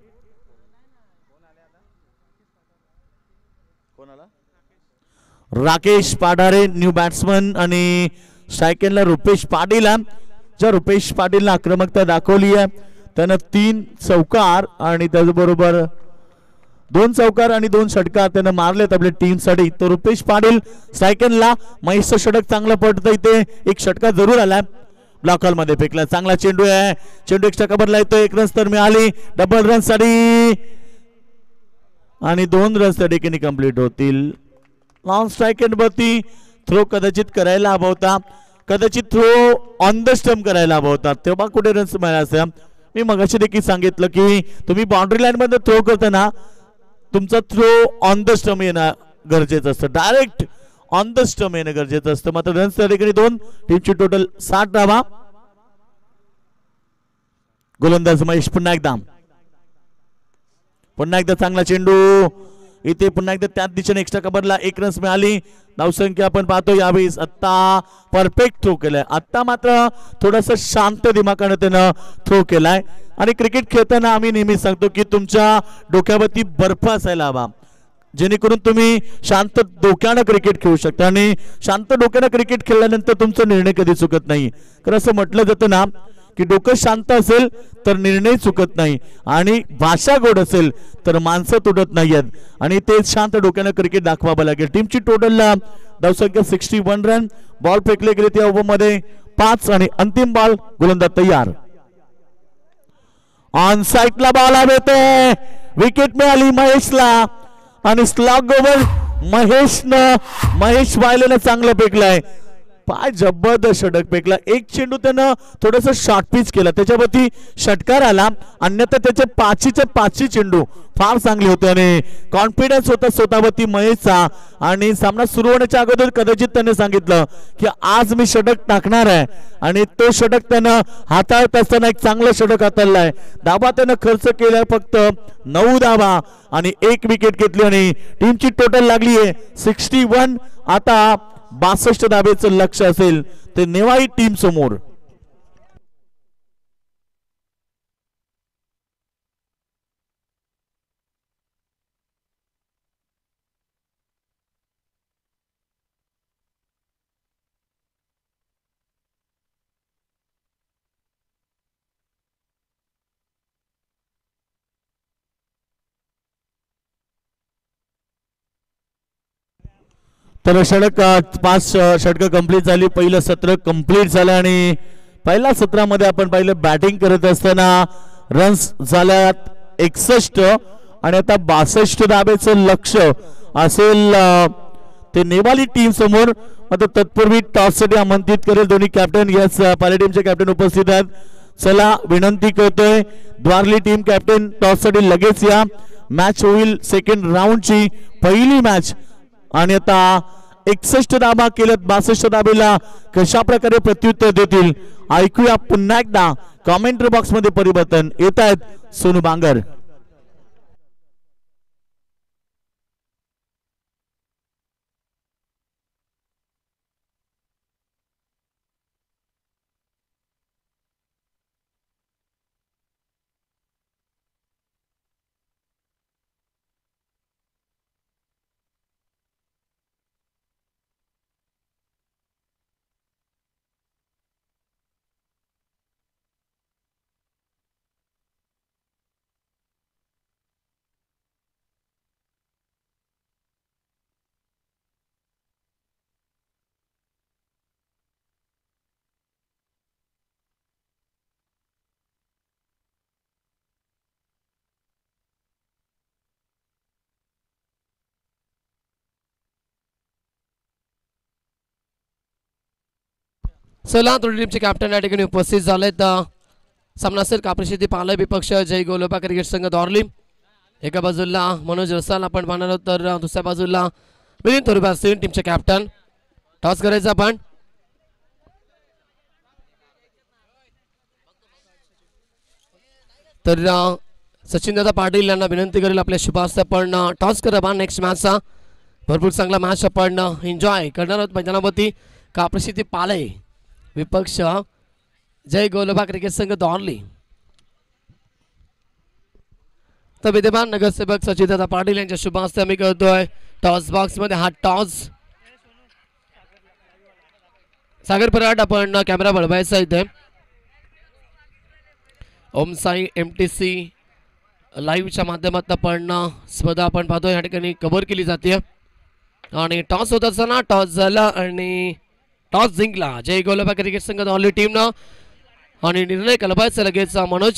Rakesh Pathare new batsman आणि स्ट्रायकरला रुपेश पाटील. ज्या रुपेश पाटीलला आक्रमकता दाखवली आहे त्यानं 3 चौकार आणि त्याचबरोबर 2 चौकार आणि 2 षटकार त्यानं मारलेत आपल्या टीमसाठी. तो रुपेश पाटील स्ट्रायकरला महेशचं षटक चांगलं पडतं. इथे एक षटकार जरूर आलाय. ब्लॉक मध्ये फेकला चांगला चेंडू आहे. चेंडू एक्स्ट्रा कव्हरला येतो. 1 रन तर मिळाली. डबल रन साठी आणि 2 रन त्या ठिकाणी कंप्लीट होतील. लॉंग स्ट्राइक वरती थ्रो कदाचित करायला हवा होता. कदाचित थ्रो ऑन द स्टंप करायला हवा होता. तेव्हा कुठे रन्स मिळाले. मी मगाशी देखील सांगितलं की तुम्ही बाउंड्री लाईन मध्ये थ्रो करताना तुमचा थ्रो ऑन द स्टंप येणं गरजेचं असतं. डायरेक्ट ऑन द स्टंप येणं गरजेचं असतं. मात्र रन्स त्या ठिकाणी 2. टीमची टोटल 60 धावा. गोलंदाज महेश पुन्हा एकदा चांगला चेंडू. इथे पुन्हा एकदा त्याच दिशेने एक्स्ट्रा कव्हरला 1 रन मिळाली. धावसंख्या आपण पाहतो यावेळेस आत्ता परफेक्ट थ्रो केलाय. आत्ता मात्र थोडस शांत दिमागाने त्यानं थ्रो केलाय. आणि क्रिकेट खेळताना आम्ही नेहमी सांगतो की तुमच्या डोक्यावरती बर्फ असायला हवा जेणेकरून तुम्ही शांत डोक्यानं क्रिकेट खेळू शकता. आणि शांत डोक्यानं क्रिकेट खेळल्यानंतर तुमचा निर्णय कधी चुकत नाही. कारण असं म्हटलं जातं ना की डोकं शांत असेल तर निर्णय चुकत नाही आणि भाषा गोड असेल तर माणसं तुटत नाहीत. आणि ते शांत डोक्यानं क्रिकेट दाखवावं लागेल. टीमची टोटलला धावसंख्या 61 रन. बॉल फेकले गेले त्या ओव्हरमध्ये 5 आणि अंतिम बॉल. गोलंदाज तयार. ऑन साइडला बॉल येतोय. विकेट मिळाली महेशला आणि स्लॉग ओव्हर महेश वायलेनं चांगलं फेकलाय. पाय जबरदस्त षटक फेकला. एक चेंडू त्यानं थोडस शॉर्ट पिच केला त्याच्यावरती षटकार आला. अन्यथा त्याचे 5चे चेंडू फार चांगले होते आणि कॉन्फिडन्स होता स्वतःवरती महेशचा. आणि सामना सुरू होण्याच्या अगोदर कदाचित त्याने सांगितलं की आज मी षटक टाकणार आहे आणि तो षटक त्यानं हाताळत असताना एक चांगलं षटक हाताळलाय. धावा त्यानं खर्च केलाय फक्त 9 धावा आणि 1 विकेट घेतली आणि टीमची टोटल लागली आहे 61. आता 62 धावेचं लक्ष असेल ते नेवाई टीम समोर. तर षटक 5 षटकं कंप्लीट झाली. पहिलं सत्र कंप्लीट झालं आणि पहिल्या सत्रामध्ये आपण पाहिलं बॅटिंग करत असताना रन्स झाल्यात 61 आणि आता 62 धावेचं लक्ष असेल ते नेवाली टीम समोर. आता तत्पूर्वी टॉससाठी आमंत्रित करेल दोन्ही कॅप्टन. याच पाले टीमचे कॅप्टन उपस्थित आहेत. चला विनंती करतोय द्वारली टीम कॅप्टन टॉससाठी लगेच या. मॅच होईल सेकंड राऊंडची पहिली मॅच आणि आता 61 धावा केल्यात. 62 धावेला कशा प्रकारे प्रत्युत्तर देतील ऐकूया पुन्हा एकदा. कॉमेंट्री बॉक्स मध्ये परिवर्तन येत आहेत सोनू बांगर. चला दोन्ही टीमचे कॅप्टन या ठिकाणी उपस्थित झालेत. सामना असेल काप्रसिद्धी पालक विपक्ष जय गोलोबा क्रिकेट संघ दॉर्ली. एका बाजूला मनोज रसाल आपण पाहणार आहोत तर दुसऱ्या बाजूला मिलिंद थोरवे असतील टीमचे कॅप्टन. टॉस करायचा आपण. तर सचिन दादा पाटील यांना विनंती करेल आपल्या शुभास्ते आपण टॉस करा नेक्स्ट मॅचचा. भरपूर चांगला मॅच आपण एन्जॉय करणार आहोत मैदानावरती. काप्रसिद्धी पाले विपक्ष जय गोलोबा क्रिकेट संघ दौरली. तर विद्यमान नगरसेवक सचिनदादा पाटील यांच्या शुभ हस्ते आम्ही करतोय टॉस बॉक्स मध्ये हा टॉस. सागर पराड आपण कॅमेरा वळवायचा इथे. ओम साई MTC लाईव्हच्या माध्यमातून आपण स्पर्धा आपण पाहतोय या ठिकाणी कव्हर केली जाते. आणि टॉस होत असताना टॉस झाला आणि टॉस जिंकला जय गोलोबा क्रिकेट संघ दौरली टीमनं. आणि निर्णय कलबायचा लगेच मनोज.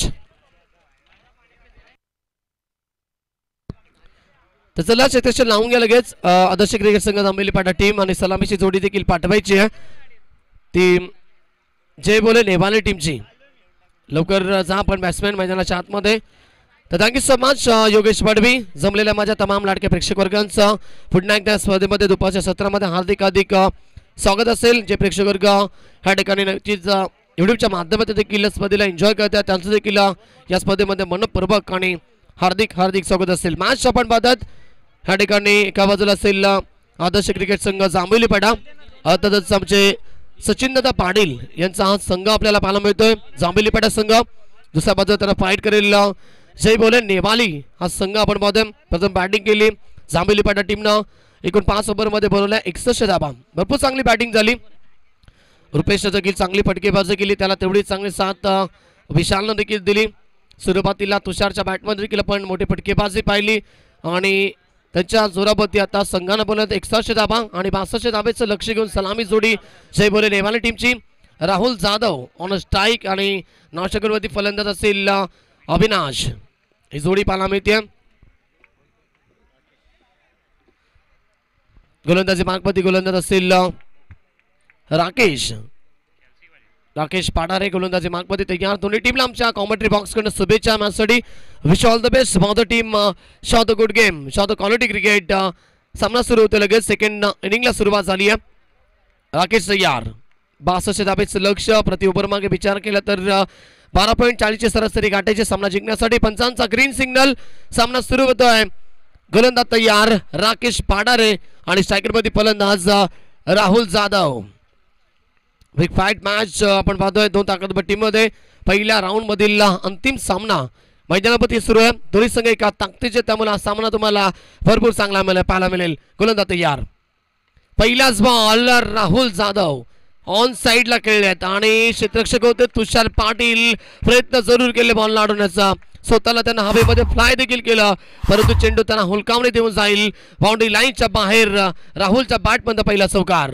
तर चला क्षेत्रक्षण लावून घ्या लगेच. आदर्श क्रिकेट संघ जांभेली पाटा टीम आणि सलामीची जोडी देखील पाठवायची आहे ती जय बोले नेवाले टीमची. लवकर जा आपण बॅट्समॅन मैदानाच्या आतमध्ये. तर thank you so much Yogesh Padvi. जमलेल्या माझ्या तमाम लाडक्या प्रेक्षक वर्गांचं पुन्हा एकदा स्पर्धेमध्ये दुपारच्या सत्रामध्ये हार्दिक स्वागत असेल. जे प्रेक्षक वर्ग ह्या ठिकाणी नक्कीच युट्यूबच्या माध्यमातून देखील स्पर्धेला एन्जॉय करतात त्यांचं देखील या स्पर्धेमध्ये मनपूर्वक आणि हार्दिक स्वागत असेल. मॅच आपण पाहतात ह्या ठिकाणी एका बाजूला असेल आदर्श क्रिकेट संघ जांभेली पाडा. तसंच आमचे सचिनदादा पाटील यांचा हा संघ आपल्याला पाहायला मिळतोय जांभेली पाडा संघ. दुसऱ्या बाजूला त्यांना फाईट करेल जय बोले नेवाली हा संघ आपण पाहतोय. प्रथम बॅटिंग केली जांभेली पाडा टीमनं. एकूण 5 ओव्हरमध्ये बनवल्या 61 धावा. भरपूर चांगली बॅटिंग झाली. रुपेश देखील चांगली फटकेबाजी केली त्याला तेवढी चांगली साथ विशालनं देखील दिली. सुरुवातीला तुषारच्या बॅटमध्ये देखील आपण मोठी फटकेबाजी पाहिली आणि त्यांच्या जोरावरती आता संघानं बनवत 61 धावा आणि 62 धावेचं लक्ष घेऊन सलामी जोडी जय बोले नेवाले टीमची. राहुल जाधव ऑन स्ट्राईक आणि नाशकरवरती फलंदाज असेल अविनाश. ही जोडी पाहायला मिळते. गोलंदाजी मार्गपती गोलंदाज असेल राकेश पाडारे गोलंदाजी मार्गपती तयार. दोन्ही टीमला आमच्या कॉमेंट्री बॉक्स कडून शुभेच्छा मॅचसाठी. Wish all the best for the team. Show the good game show the quality cricket. सामना सुरू होतो लगेच. सेकंड इनिंगला सुरुवात झाली आहे. राकेश तयार. 62 धावेचं लक्ष प्रति ओव्हर मागे विचार केला तर 12.40 सरासरी गाठायचे सामना जिंकण्यासाठी. पंचांचा ग्रीन सिग्नल. सामना सुरू होतोय. गोलंदाज तयार राकेश पाडारे आणि स्ट्रायकरमध्ये फलंदाज Rahul Jadhav. Big fight match आपण पाहतोय दोन ताकदवर टीममध्ये. पहिल्या राऊंड मधील अंतिम सामना मैदानावरती सुरू आहे. दोन्ही संघ एका ताकदीचे त्यामुळे हा सामना तुम्हाला भरपूर चांगला पाहायला मिळेल. गोलंदाज तयार. पहिलाच बॉल राहुल जाधव ऑन साइडला खेळलेत आणि क्षेत्ररक्षक होते तुषार पाटील. प्रयत्न जरूर केले बॉल लाडवण्याचा. स्वतःला त्यांना हवेमध्ये फ्लाय देखील केलं परंतु चेंडू त्यांना हुलकावणी देऊन जाईल बाउंड्री लाईनच्या बाहेर. राहुलच्या बॅटमध्ये पहिला चौकार.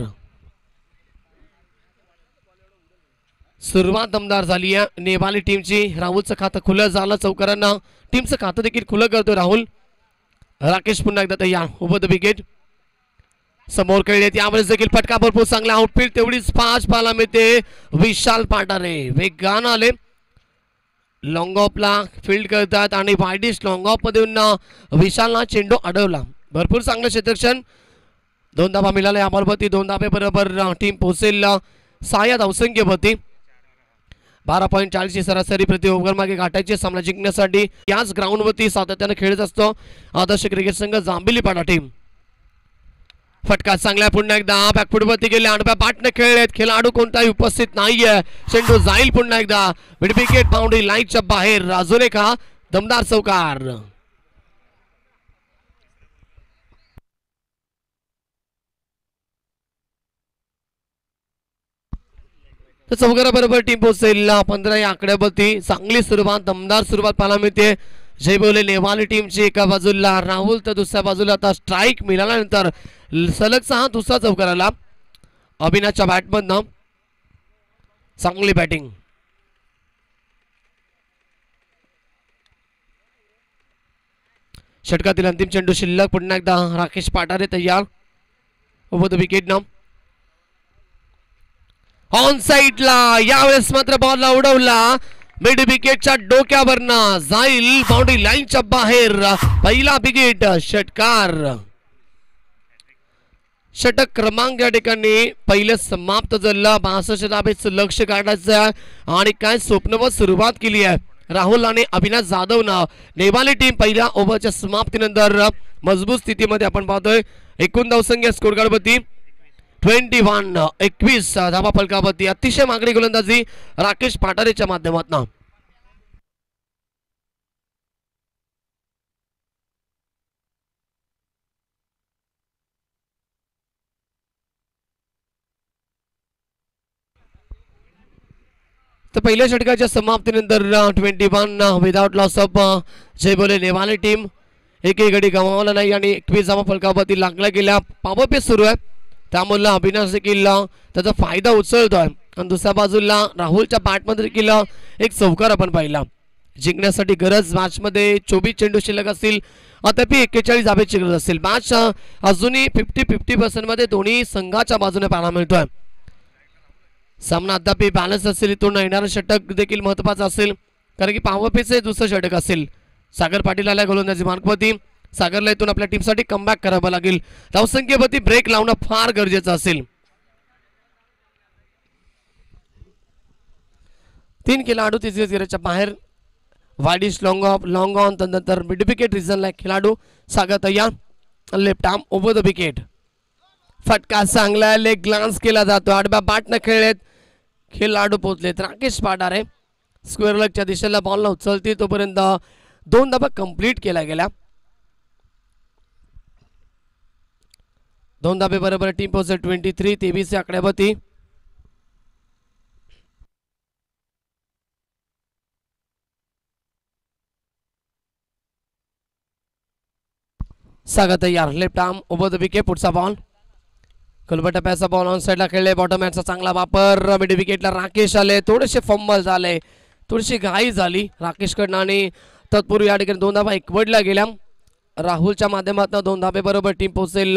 सुरुवात दमदार झाली आहे नेवाली टीमची. राहुलचं खातं खुलं झालं चौकारांना. टीमचं खातं देखील खुलं करतोय राहुल. राकेश पुन्हा एकदा तयार. Over the wicket. समोर खेळले त्यावेळेस देखील फटका भरपूर चांगला. आउटफील्ड तेवढीच फास्ट पाहायला मिळते. विशाल पाटारे वेगानं आले. लॉंग ऑफला फील्ड करतात आणि वाईडिश लॉंग ऑफ मध्ये विशालला चेंडू अडवला. भरपूर चांगलं क्षेत्ररक्षण. 2 धावा मिळाल्या या बॉलवरती. 2 धावे बरोबर टीम पोहोचेल 6 धावसंख्येवरती. 12.40 सरासरी प्रति ओव्हर मागे गाठायचे सामना जिंकण्यासाठी. याच ग्राउंडवरती सातत्याने खेळत असतो आदर्श क्रिकेट संघ जांभेली पाडा टीम. फटका चांगला. पुन्हा एकदा बॅकफुटवरती गेले. आडव्या बॅटने खेळलेत. खेळाडू कोणताही उपस्थित नाहीये. चेंडू जाईल पुन्हा एकदा मिड विकेट बाउंड्री लाईनच्या बाहेर. अजून एक दमदार चौकार. चौकाराबरोबर टीम पोहोचेल 15 या आकड्यावरती. चांगली सुरुवात दमदार सुरुवात पाहायला मिळते जय बोले नेवाली टीमची. एका बाजूला राहुल तर दुसऱ्या बाजूला आता स्ट्राईक मिळाल्यानंतर सलगचा हा दुसरा चौकार आला अविनाशच्या बॅटमधनं. चांगली बॅटिंग. षटकातील अंतिम चेंडू शिल्लक. पुन्हा एकदा राकेश पाटारे तयार. ओव्हर द विकेट ना. ऑन साइडला यावेळेस मात्र बॉलला उडवला. मिड विकेटच्या डोक्यावरनं जाईल बाउंड्री लाईनच्या बाहेर. पहिला विकेट. षटकार. षटक क्रमांक या ठिकाणी पहिलं समाप्त झालं. 62 धावेचं लक्ष काढायचं आणि काय स्वप्नवत सुरुवात केली आहे राहुल आणि अविनाश जाधवनं. नेवाली टीम पहिल्या ओव्हरच्या समाप्तीनंतर मजबूत स्थितीमध्ये आपण पाहतोय. एकूण धावसंख्या स्कोर कार्डवरती 21 धावा फलकावरती. अतिशय मागणी गोलंदाजी राकेश पाटारेच्या माध्यमातून. तर पहिल्या षटकाच्या समाप्तीनंतर 21 without loss of Jai Bole नेवाले team एकही गडी गमावला नाही आणि 21 धावा फलकावरती लागल्या गेल्या. पॉवर पेस सुरू आहे त्यामुळे अविनाश देखील त्याचा फायदा उचलतोय आणि दुसऱ्या बाजूला राहुलच्या बॅटमध्ये देखील एक चौकार आपण पाहिला. जिंकण्यासाठी गरज मॅचमध्ये 24 चेंडू शिल्लक असतील तथापि 41 धाब्याची गरज असेल. मॅच अजूनही 50-50% मध्ये दोन्ही संघाच्या बाजूने पाहायला मिळतोय. सामना अद्याप बॅलन्स असेल. इथून येणारं षटक देखील महत्वाचं असेल कारण की पॉवर पेचे दुसरं षटक असेल. सागर पाटील आला गोलंदाजी मार्गवरती. सागरला इथून आपल्या टीमसाठी कमबॅक करावं लागेल. धावसंख्येवरती ब्रेक लावणं फार गरजेचं असेल. 3 खेळाडू तिसऱ्या घेऱ्याच्या बाहेर. Wideish long off long on त्यानंतर मिड विकेट रिझनला खेळाडू सागर तय्या left arm over the wicket. फटका चांगला लेग ग्लान्स केला जातो. आडव्या बॅटनं खेळलेत खेळाडू पोहोचलेत. राकेश पाटारे स्क्वेअर लेगच्या दिशेला बॉलला उचलते तोपर्यंत 2 धाबा कंप्लीट केल्या गेल्या. 2 धाबे बरोबर टीम पोहोचले 23 आकड्यावरती. सागर तयार left arm over the wicket. पुढचा बॉल कलबट टप्प्याचा बॉल ऑन साइडला खेळले. बॉटम मॅनचा चांगला वापर. मिड विकेटला राकेश आले. थोडेसे फंबल झाले. थोडीशी घाई झाली राकेशकडनं आणि तत्पूर्वी या ठिकाणी 2 धाबा एकवडल्या गेल्या. राहुलच्या माध्यमातून 2 धाबे बरोबर टीम पोहोचेल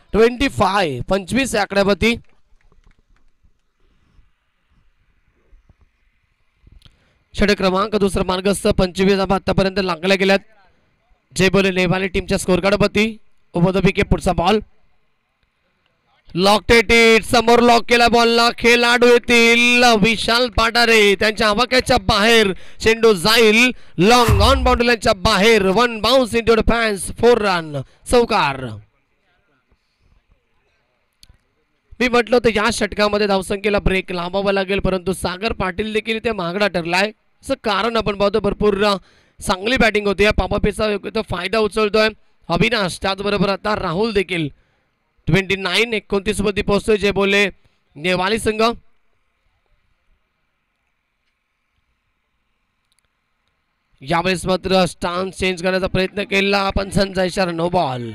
25 आकड्यावरती. षटक क्रमांक दुसरा मार्गस्थ 25 धाबा आतापर्यंत लागल्या गेल्यात. जय बोले नेवाले टीमच्या स्कोर कार्डवरती. Over the wicket. पुढचा बॉल लॉक टेट समोर लॉक केला बॉलला. खेळाडू येतील विशाल पाटारे त्यांच्या आवाक्याच्या बाहेर. चेंडू जाईल लॉंग ऑन बाउंड्रीच्या बाहेर. 1 bounce into the fans 4 run चौकार. मी म्हटलं होतं या षटकामध्ये धावसंख्येला ब्रेक लावावा लागेल परंतु सागर पाटील देखील इथे महागडा ठरलाय. असं कारण आपण पाहतो भरपूर चांगली बॅटिंग होती. या पापापेचा फायदा उचलतोय अविनाश. त्याचबरोबर आता राहुल देखील 29 मध्ये पोहोचतोय जे बोले नेवाली संघ. यावेळेस मात्र स्टान्स चेंज करण्याचा प्रयत्न केला पण पंचांचा इशारा नो बॉल.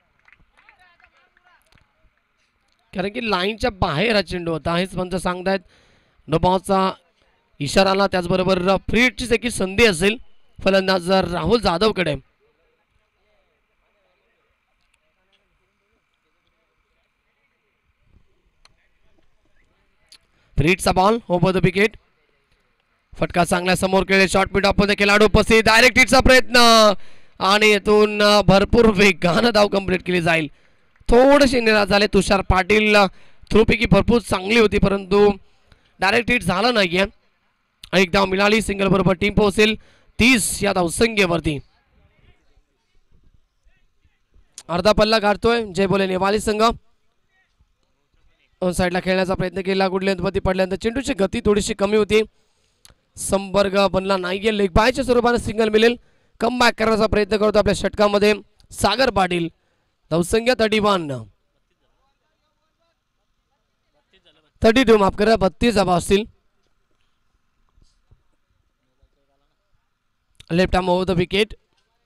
कारण की लाईनच्या बाहेर हा चेंडू होता हेच पंच सांगतायत. नो बॉलचा इशारा आला. त्याचबरोबर फ्री हिटची देखील संधी असेल फलंदाज राहुल जाधवकडे. फ्रीटचा बॉल ओव्हर द विकेट. फटका चांगल्या समोर केले. शॉर्ट मिड ऑफ मध्ये खेळाडू उपस्थित. डायरेक्ट हिटचा प्रयत्न आणि येथून भरपूर वेगानं धाव कंप्लीट केली जाईल. थोडेसे निराश झाले तुषार पाटील. थ्रोपैकी भरपूर चांगली होती परंतु डायरेक्ट हिट झालं नाहीये. एक धाव मिळाली. सिंगल बरोबर टीम पोहोचेल 30 या धावसंख्येवरती. अर्धा पल्ला गाठतोय जय बोले नेवाली संघ. ऑन साइडला खेळण्याचा प्रयत्न केला. गुड लेंथमध्ये पडल्यानंतर चेंडूची गती थोडीशी कमी होती. संपर्क बनला नाहीये. लेग बायच्या स्वरूपाने सिंगल मिळेल. कम बॅक करण्याचा प्रयत्न करतो आपल्या षटकामध्ये सागर पाटील. धावसंख्या 32 माफ करा 32 धावा असतील. Left arm over the wicket.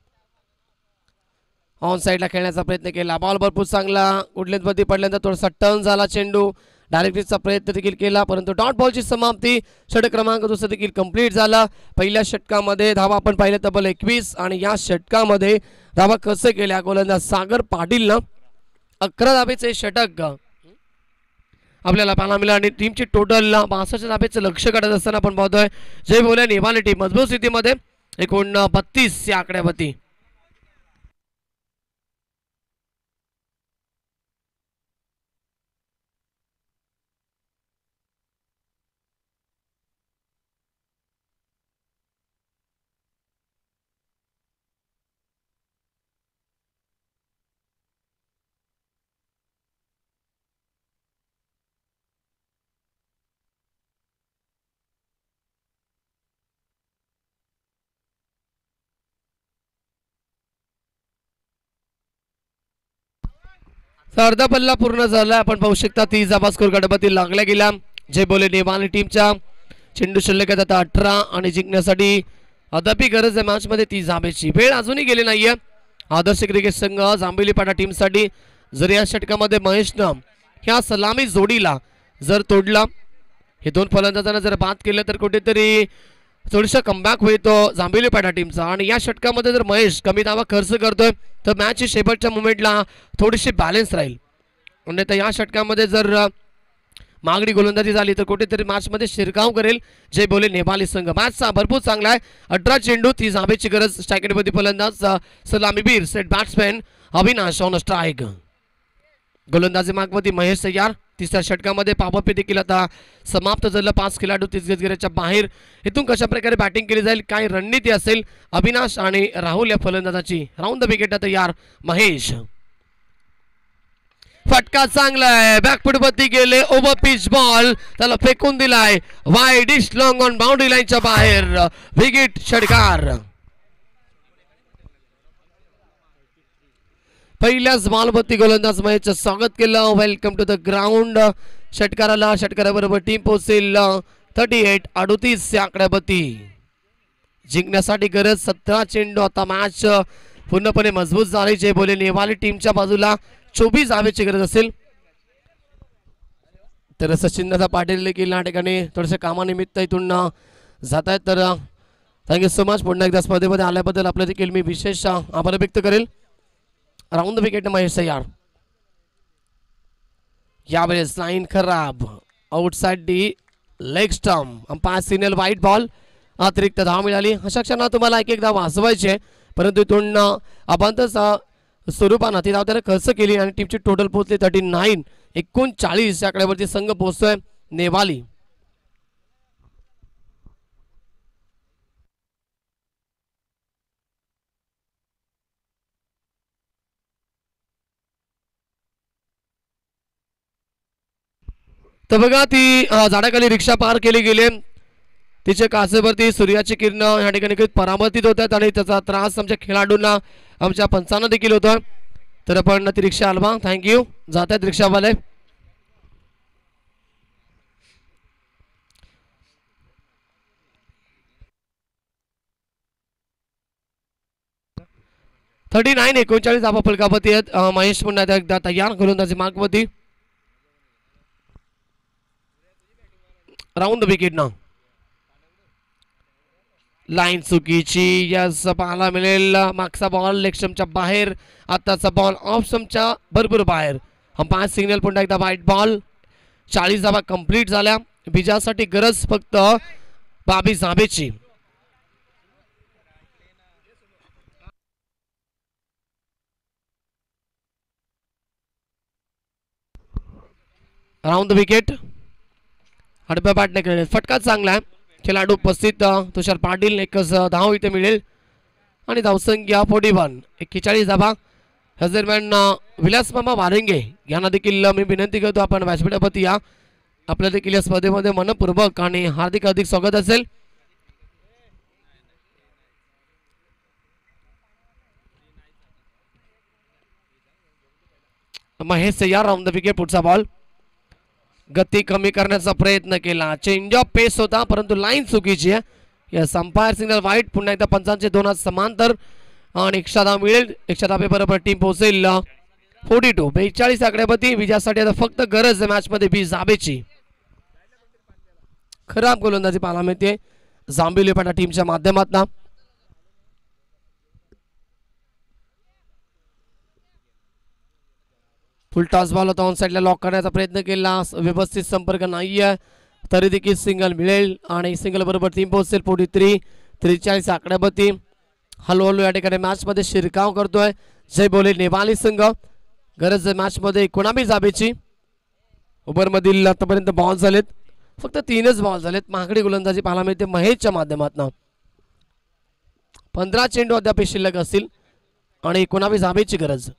On साइडला खेळण्याचा प्रयत्न केला. बॉल भरपूर चांगला गुडलेंथमध्ये पडल्यानंतर थोडासा टर्न झाला. चेंडू डायरेक्टचा प्रयत्न देखील केला परंतु डॉट बॉलची समाप्ती. षटक क्रमांक दुसरा देखील कंप्लीट झाला. पहिल्या षटकामध्ये धावा आपण पाहिले तब्बल 21 आणि या षटकामध्ये धावा कसे केल्या गोलंदाज सागर पाटीलनं 11 धाबेचे षटक आपल्याला पाहायला मिळालं आणि टीमची टोटल 62 धाबेचं लक्ष काढत असताना आपण पाहतोय जय बोले नेवाले टीम मजबूत स्थितीमध्ये 32 या आकड्यावरती. तर अर्धा पल्ला पूर्ण झाला. आपण पाहू शकता 30 धावा स्कोर गडबती लागल्या गेला. जय बोले नेमाली टीमच्या. चेंडू शिल्लक आहेत आता 18 आणि जिंकण्यासाठी अद्यापही गरज आहे मॅच मध्ये 30 धाब्याची. वेळ अजूनही गेली नाहीये. आदर्श क्रिकेट संघ जांभेलीपाडा टीमसाठी जर या षटकामध्ये महेशनं ह्या सलामी जोडीला जर तोडला, हे दोन फलंदाजांना जर बाद केलं तर कुठेतरी थोडीसा कमबॅक होतो जांभेलीपाडा टीमचा. आणि या षटकामध्ये जर महेश कमी धावा खर्च करतोय तर मॅचची शेवटच्या मुमेंटला थोडीशी बॅलन्स राहील. अन्यथा या षटकामध्ये जर मागणी गोलंदाजी झाली तर कुठेतरी मॅचमध्ये शिरकाव करेल जय बोले नेपाली संघ. मॅचचा भरपूर चांगला आहे. 18 चेंडू 30 धाब्याची गरज. स्ट्रायकरमध्ये फलंदाज सलामीवीर set batsman Avinash on strike. गोलंदाजी मागवती महेश तयार. तिसऱ्या षटकामध्ये पावपे देखील आता समाप्त झालं. 5 खेळाडू 30 गजगिरीच्या बाहेर. इथून कशा प्रकारे बॅटिंग केली जाईल, काय रणनीती असेल अविनाश आणि राहुल या फलंदाजाची. राऊंड द विकेट तयार महेश. फटका चांगला आहे. बॅकफुटवरती गेले. ओव्हर पिच बॉल त्याला फेकून दिलाय वाईड इश लॉंग ऑन बाउंड्री लाईनच्या बाहेर. विकेट षटकार. पहिल्याच बॉलवरती गोलंदाज महेशचं स्वागत केलं. Welcome to the ground. षटकाराबरोबर टीम पोहोचेल 38-38 या आकड्यावरती. जिंकण्यासाठी गरज 17 चेंडू. आता मॅच पूर्णपणे मजबूत झाली. जे बोले नेवाली टीमच्या बाजूला 24 धावेची गरज असेल. तर सचिन दादा पाटील देखील या ठिकाणी थोडंसं कामानिमित्त इथून जात आहेत. तर थँक्यू सो मच. पुन्हा एकदा स्पर्धेमध्ये आल्याबद्दल आपलं देखील मी विशेष आभार व्यक्त करेल. राऊंड द विकेट महेश तयार. यावेळेस लाईन खराब. Outside the leg stump. Umpire signal wide ball. अतिरिक्त धाव मिळाली. अशा क्षणात तुम्हाला एक धाव वाचवायची आहे, परंतु इथून आपण स्वरूपानं ती धाव त्याने खर्च केली आणि टीमची टोटल पोहोचली 39. 39 या आकड्यावरती संघ पोहोचतोय नेवाली. तर बघा ती झाडाखाली रिक्षा पार केली गेली. तिच्या काचेवरती सूर्याची किरण या ठिकाणी परावर्तित होतात आणि त्याचा त्रास आमच्या खेळाडूंना आमच्या पंचांना देखील होतोय. तर आपण ती रिक्षा हलवा. थँक्यू. जात आहेत रिक्षावाले. $39 39 धावा फलकावती आहेत. महेश पुन्हा एकदा तयार. गोलंदाजी मागवती. राऊंड विकेट ना. लाईन चुकीची. यस पाहायला मिळेल. मागचा बॉल लेग स्टंपच्या बाहेर. आताचा बॉल ऑफ स्टंपच्या भरपूर बाहेर. अंपायर सिग्नल पुन्हा एकदा वाईट बॉल. 40 धावा कंप्लीट झाल्या. विजयासाठी गरज फक्त 22 धावेची. Round wicket. हडप्या बॅटने खेळले. फटका चांगला आहे. खेळाडू उपस्थित तुषार पाटील. एकच धाव इथे मिळेल आणि धावसंख्या 41. 41 धावा. हजरमॅन विलास मामा वारंगे यांना देखील मी विनंती करतो आपण व्यासपीठावरती या. आपल्या देखील या स्पर्धेमध्ये मनपूर्वक आणि हार्दिक स्वागत असेल. महेश या राऊंड द विकेट. पुढचा बॉल. गती कमी करण्याचा प्रयत्न केला. चेंज ऑफ पेस होता परंतु लाईन चुकीची आहे. यस अंपायर सिग्नल वाईट. पुन्हा एकदा पंचांचे 2 समांतर आणि 100 धाव मिळेल. 100 धावेबरोबर टीम पोहोचेल 42. 42 आकड्यावरती. विजयासाठी आता फक्त गरज आहे मॅच मध्ये 20 धावेची. खराब गोलंदाजी पाहायला मिळते जांभेलीपाडा टीमच्या माध्यमातून. फुल टॉस बॉल होता. ऑन साइडला लॉक करण्याचा प्रयत्न केला. व्यवस्थित संपर्क नाहीये तरी देखील सिंगल मिळेल आणि सिंगल बरोबर टीम पोहोचेल 43. 43 आकड्यावरती. हळूहळू या ठिकाणी मॅच मध्ये शिरकाव करतोय जय बोले नेवाली संघ. गरज मॅच मध्ये 19 धावेची. ओव्हर मधील आतापर्यंत बॉल झालेत फक्त 3च बॉल झालेत. महागडी गोलंदाजी पाहायला मिळते महेशच्या माध्यमातून. 15 चेंडू अद्याप शिल्लक असतील आणि 19 धावेची गरज.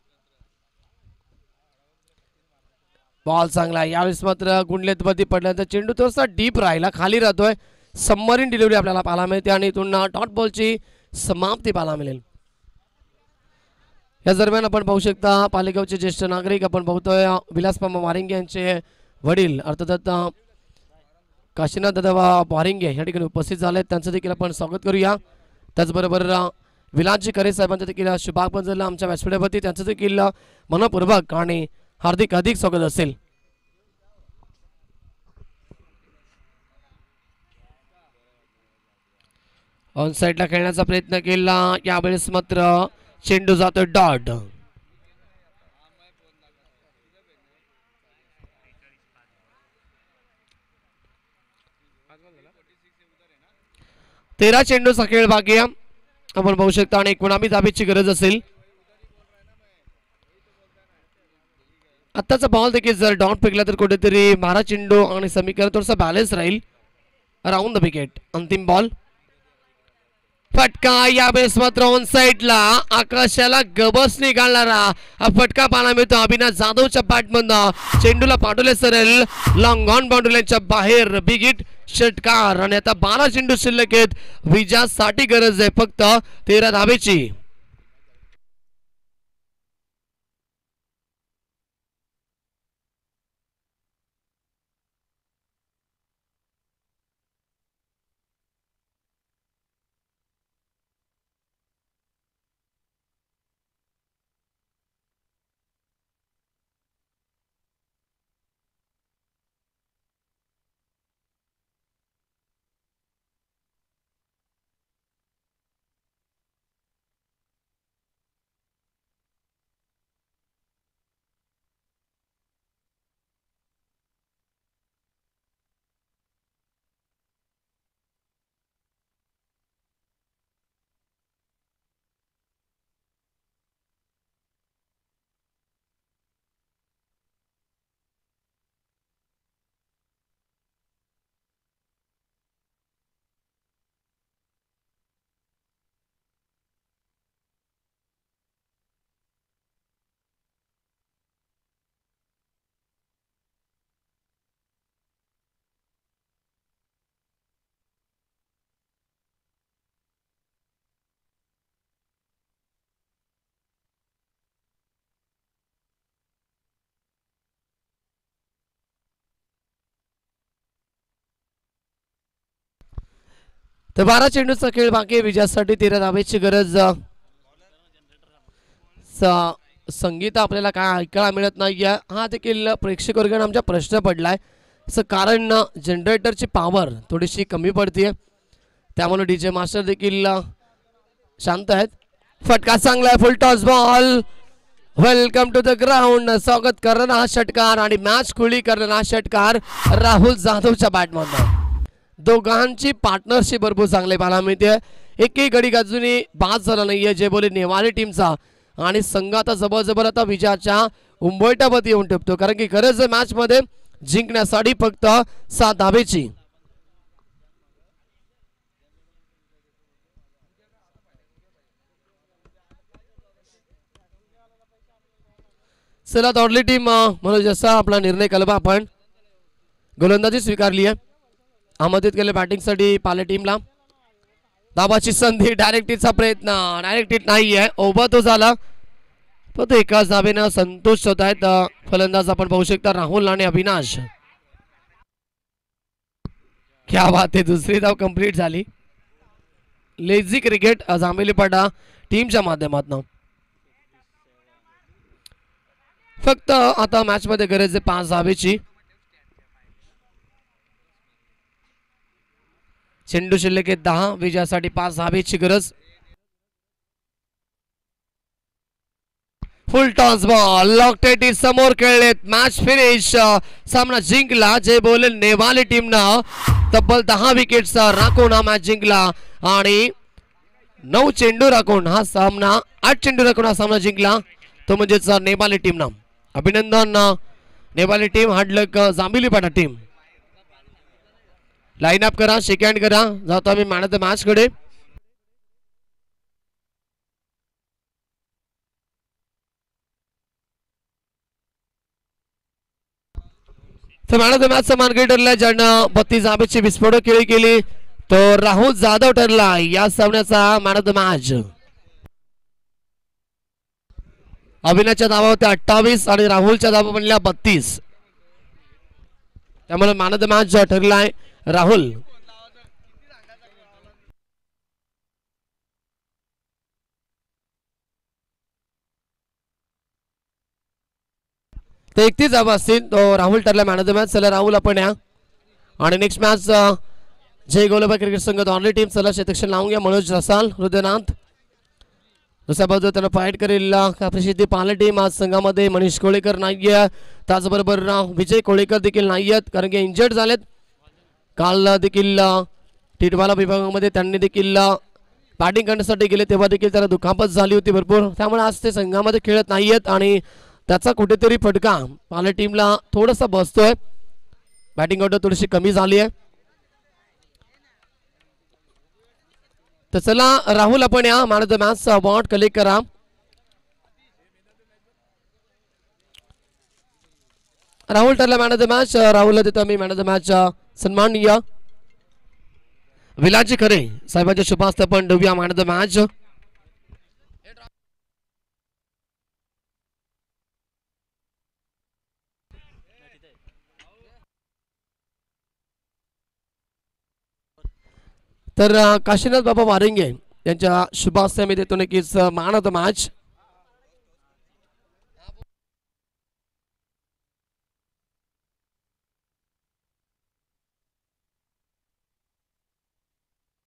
बॉल चांगला आहे. यावेळेस मात्र गुंडलेत वरती पडल्यानंतर चेंडू थोडासा डीप राहिला. खाली राहतोय. सबमरीन डिलिव्हरी आपल्याला पाहायला मिळते आणि इथून डॉट बॉलची समाप्ती पाहायला मिळेल. या दरम्यान आपण पाहू शकता पालेगावचे ज्येष्ठ नागरिक आपण पाहतोय विलास मामा वारिंगे यांचे वडील अर्थात काशीनाथ दादा वारिंगे या ठिकाणी उपस्थित झाले, त्यांचं देखील आपण स्वागत करूया. त्याचबरोबर विलासजी खरे साहेबांचं देखील शुभागमन झालं आमच्या व्यासपीठावरती, त्यांचं देखील मनपूर्वक आणि हार्दिक अधिक स्वागत असेल. ऑन साइडला खेळण्याचा प्रयत्न केला, यावेळेस मात्र चेंडू जातो डॉट. तेरा चेंडूचा खेळ बाकी आहे आपण पाहू शकता आणि एकोणावी धाबेची गरज असेल. आत्ताचा बॉल देखील जर डॉट फेकला तर कुठेतरी 12 चेंडू आणि समीकरण थोडासा बॅलन्स राहील अराउंड द विकेट. अंतिम बॉल फटका, यावेळेस मात्र ऑन साइडला आकाशाला गबस निघालणारा फटका पाहायला मिळतो अभिनाश जाधवच्या बॅटमधनं. चेंडूला पाठवले सरळ लॉंग ऑन बाउंड्रीच्या बाहेर, बिग हिट षटकार. आणि आता 12 चेंडू शिल्लक आहेत, विजयासाठी गरज आहे फक्त 13 धावेची. तर 12 चेंडूचा खेळ बाकी, विजयासाठी 13 धावेची गरज. संगीत आपल्याला काय ऐकायला मिळत नाहीये, हा देखील प्रेक्षक वर्गाने आमचा प्रश्न पडलाय. कारण जनरेटरची पॉवर थोडीशी कमी पडते, त्यामुळे डीजे मास्टर देखील शांत आहेत. फटका चांगला आहे, full toss ball, welcome to the ground. स्वागत करणारा हा षटकार आणि मॅच खुली करणारा हा षटकार राहुल जाधवच्या बॅटमधून. दोघांची पार्टनरशिप भरपूर चांगले पाहायला मिळते. एकही गडी अजूनही बाद झाला नाहीये जे बोले नेवाली टीमचा. आणि संघ आता जबरजबर आता विजयाच्या उंबरठ्यावरती येऊन ठेपतो, कारण की गरज आहे मॅच मध्ये जिंकण्यासाठी फक्त 7 धावेची. चला दौडली टीम म्हणून जसा आपला निर्णय कलबा आपण गोलंदाजी स्वीकारली आहे. आमंत्रित केले बॅटिंगसाठी पाले टीमला. दाबाची संधी, डायरेक्ट हिटचा प्रयत्न, डायरेक्ट हिट नाहीये, ओव्हर तो झाला. तो एकाच धावेनं संतोष होत आहेत फलंदाज आपण पाहू शकता राहुल आणि अविनाश. क्या बात आहे, दुसरी धाव कंप्लीट झाली. लेझी क्रिकेट जांभेलीपाडा टीमच्या माध्यमातून. फक्त आता मॅच मध्ये गरज आहे 5 धावेची. चेंडू शिल्लक 10, विजयासाठी 5 धावेची गरज. फुल टॉस बॉल, लॉकटेटी समोर खेळलेत, मॅच फिनिश. सामना जिंकला जे बोले नेवाली टीमनं. तब्बल 10 विकेट्स राखून हा मॅच जिंकला आणि 9 चेंडू राखून हा सामना 8 चेंडू राखून हा सामना जिंकला, तो म्हणजेच नेवाली टीमनं. अभिनंदन Newali team, hard luck Jambhelipada team. Line up करा, शेक हँड करा, जातो आम्ही मॅन ऑफ द मॅच कडे. तर मॅन ऑफ द मॅच मान ठरला, ज्यानं 32 धावेची विस्फोटक खेळी केली तो राहुल जाधव ठरला या सामन्याचा मॅन ऑफ द मॅच. अविनाशच्या धावा होत्या 28 आणि राहुलच्या धावा बनल्या 32. त्यामुळे मॅन ऑफ द मॅच ठरला आहे राहुल. ते 31 धावा असतील तो राहुल ठरला मॅन ऑफ द मॅच. चला राहुल आपण या आणि next match Jai Golba cricket संघ दोन्ही टीम. चला क्षेत्रक्षण लावून घ्या. मनोज रसाल हृदयनाथ दुसऱ्या बाजूला त्याला फाईट करेल काप्रसिद्धी पाला टीम. आज संघामध्ये मनीष कोळेकर नाहीये, त्याचबरोबर विजय कोळेकर देखील नाहीयेत कारण की इंजर्ड झालेत. काल देखील टिटवाला विभागामध्ये त्यांनी देखील बॅटिंग करण्यासाठी गेले तेव्हा देखील त्याला दुखापत झाली होती भरपूर. त्यामुळे आज ते संघामध्ये खेळत नाहीयेत आणि त्याचा कुठेतरी फटका पाला टीमला थोडासा बसतोय. बॅटिंग ऑर्डर थोडीशी कमी झाली आहे. तर चला राहुल आपण या man of the match award collect करा. राहुल ठरला मॅन ऑफ द मॅच. राहुलला देतो आम्ही मॅन ऑफ द मॅच सन्माननीय विलाजी खरे साहेबांच्या शुभास्ते आपण देऊया मॅन ऑफ द मॅच. तर काशीनाथ बाबा वारिंगे यांच्या शुभास्ते मी देतो नक्कीच मॅन ऑफ द मॅच.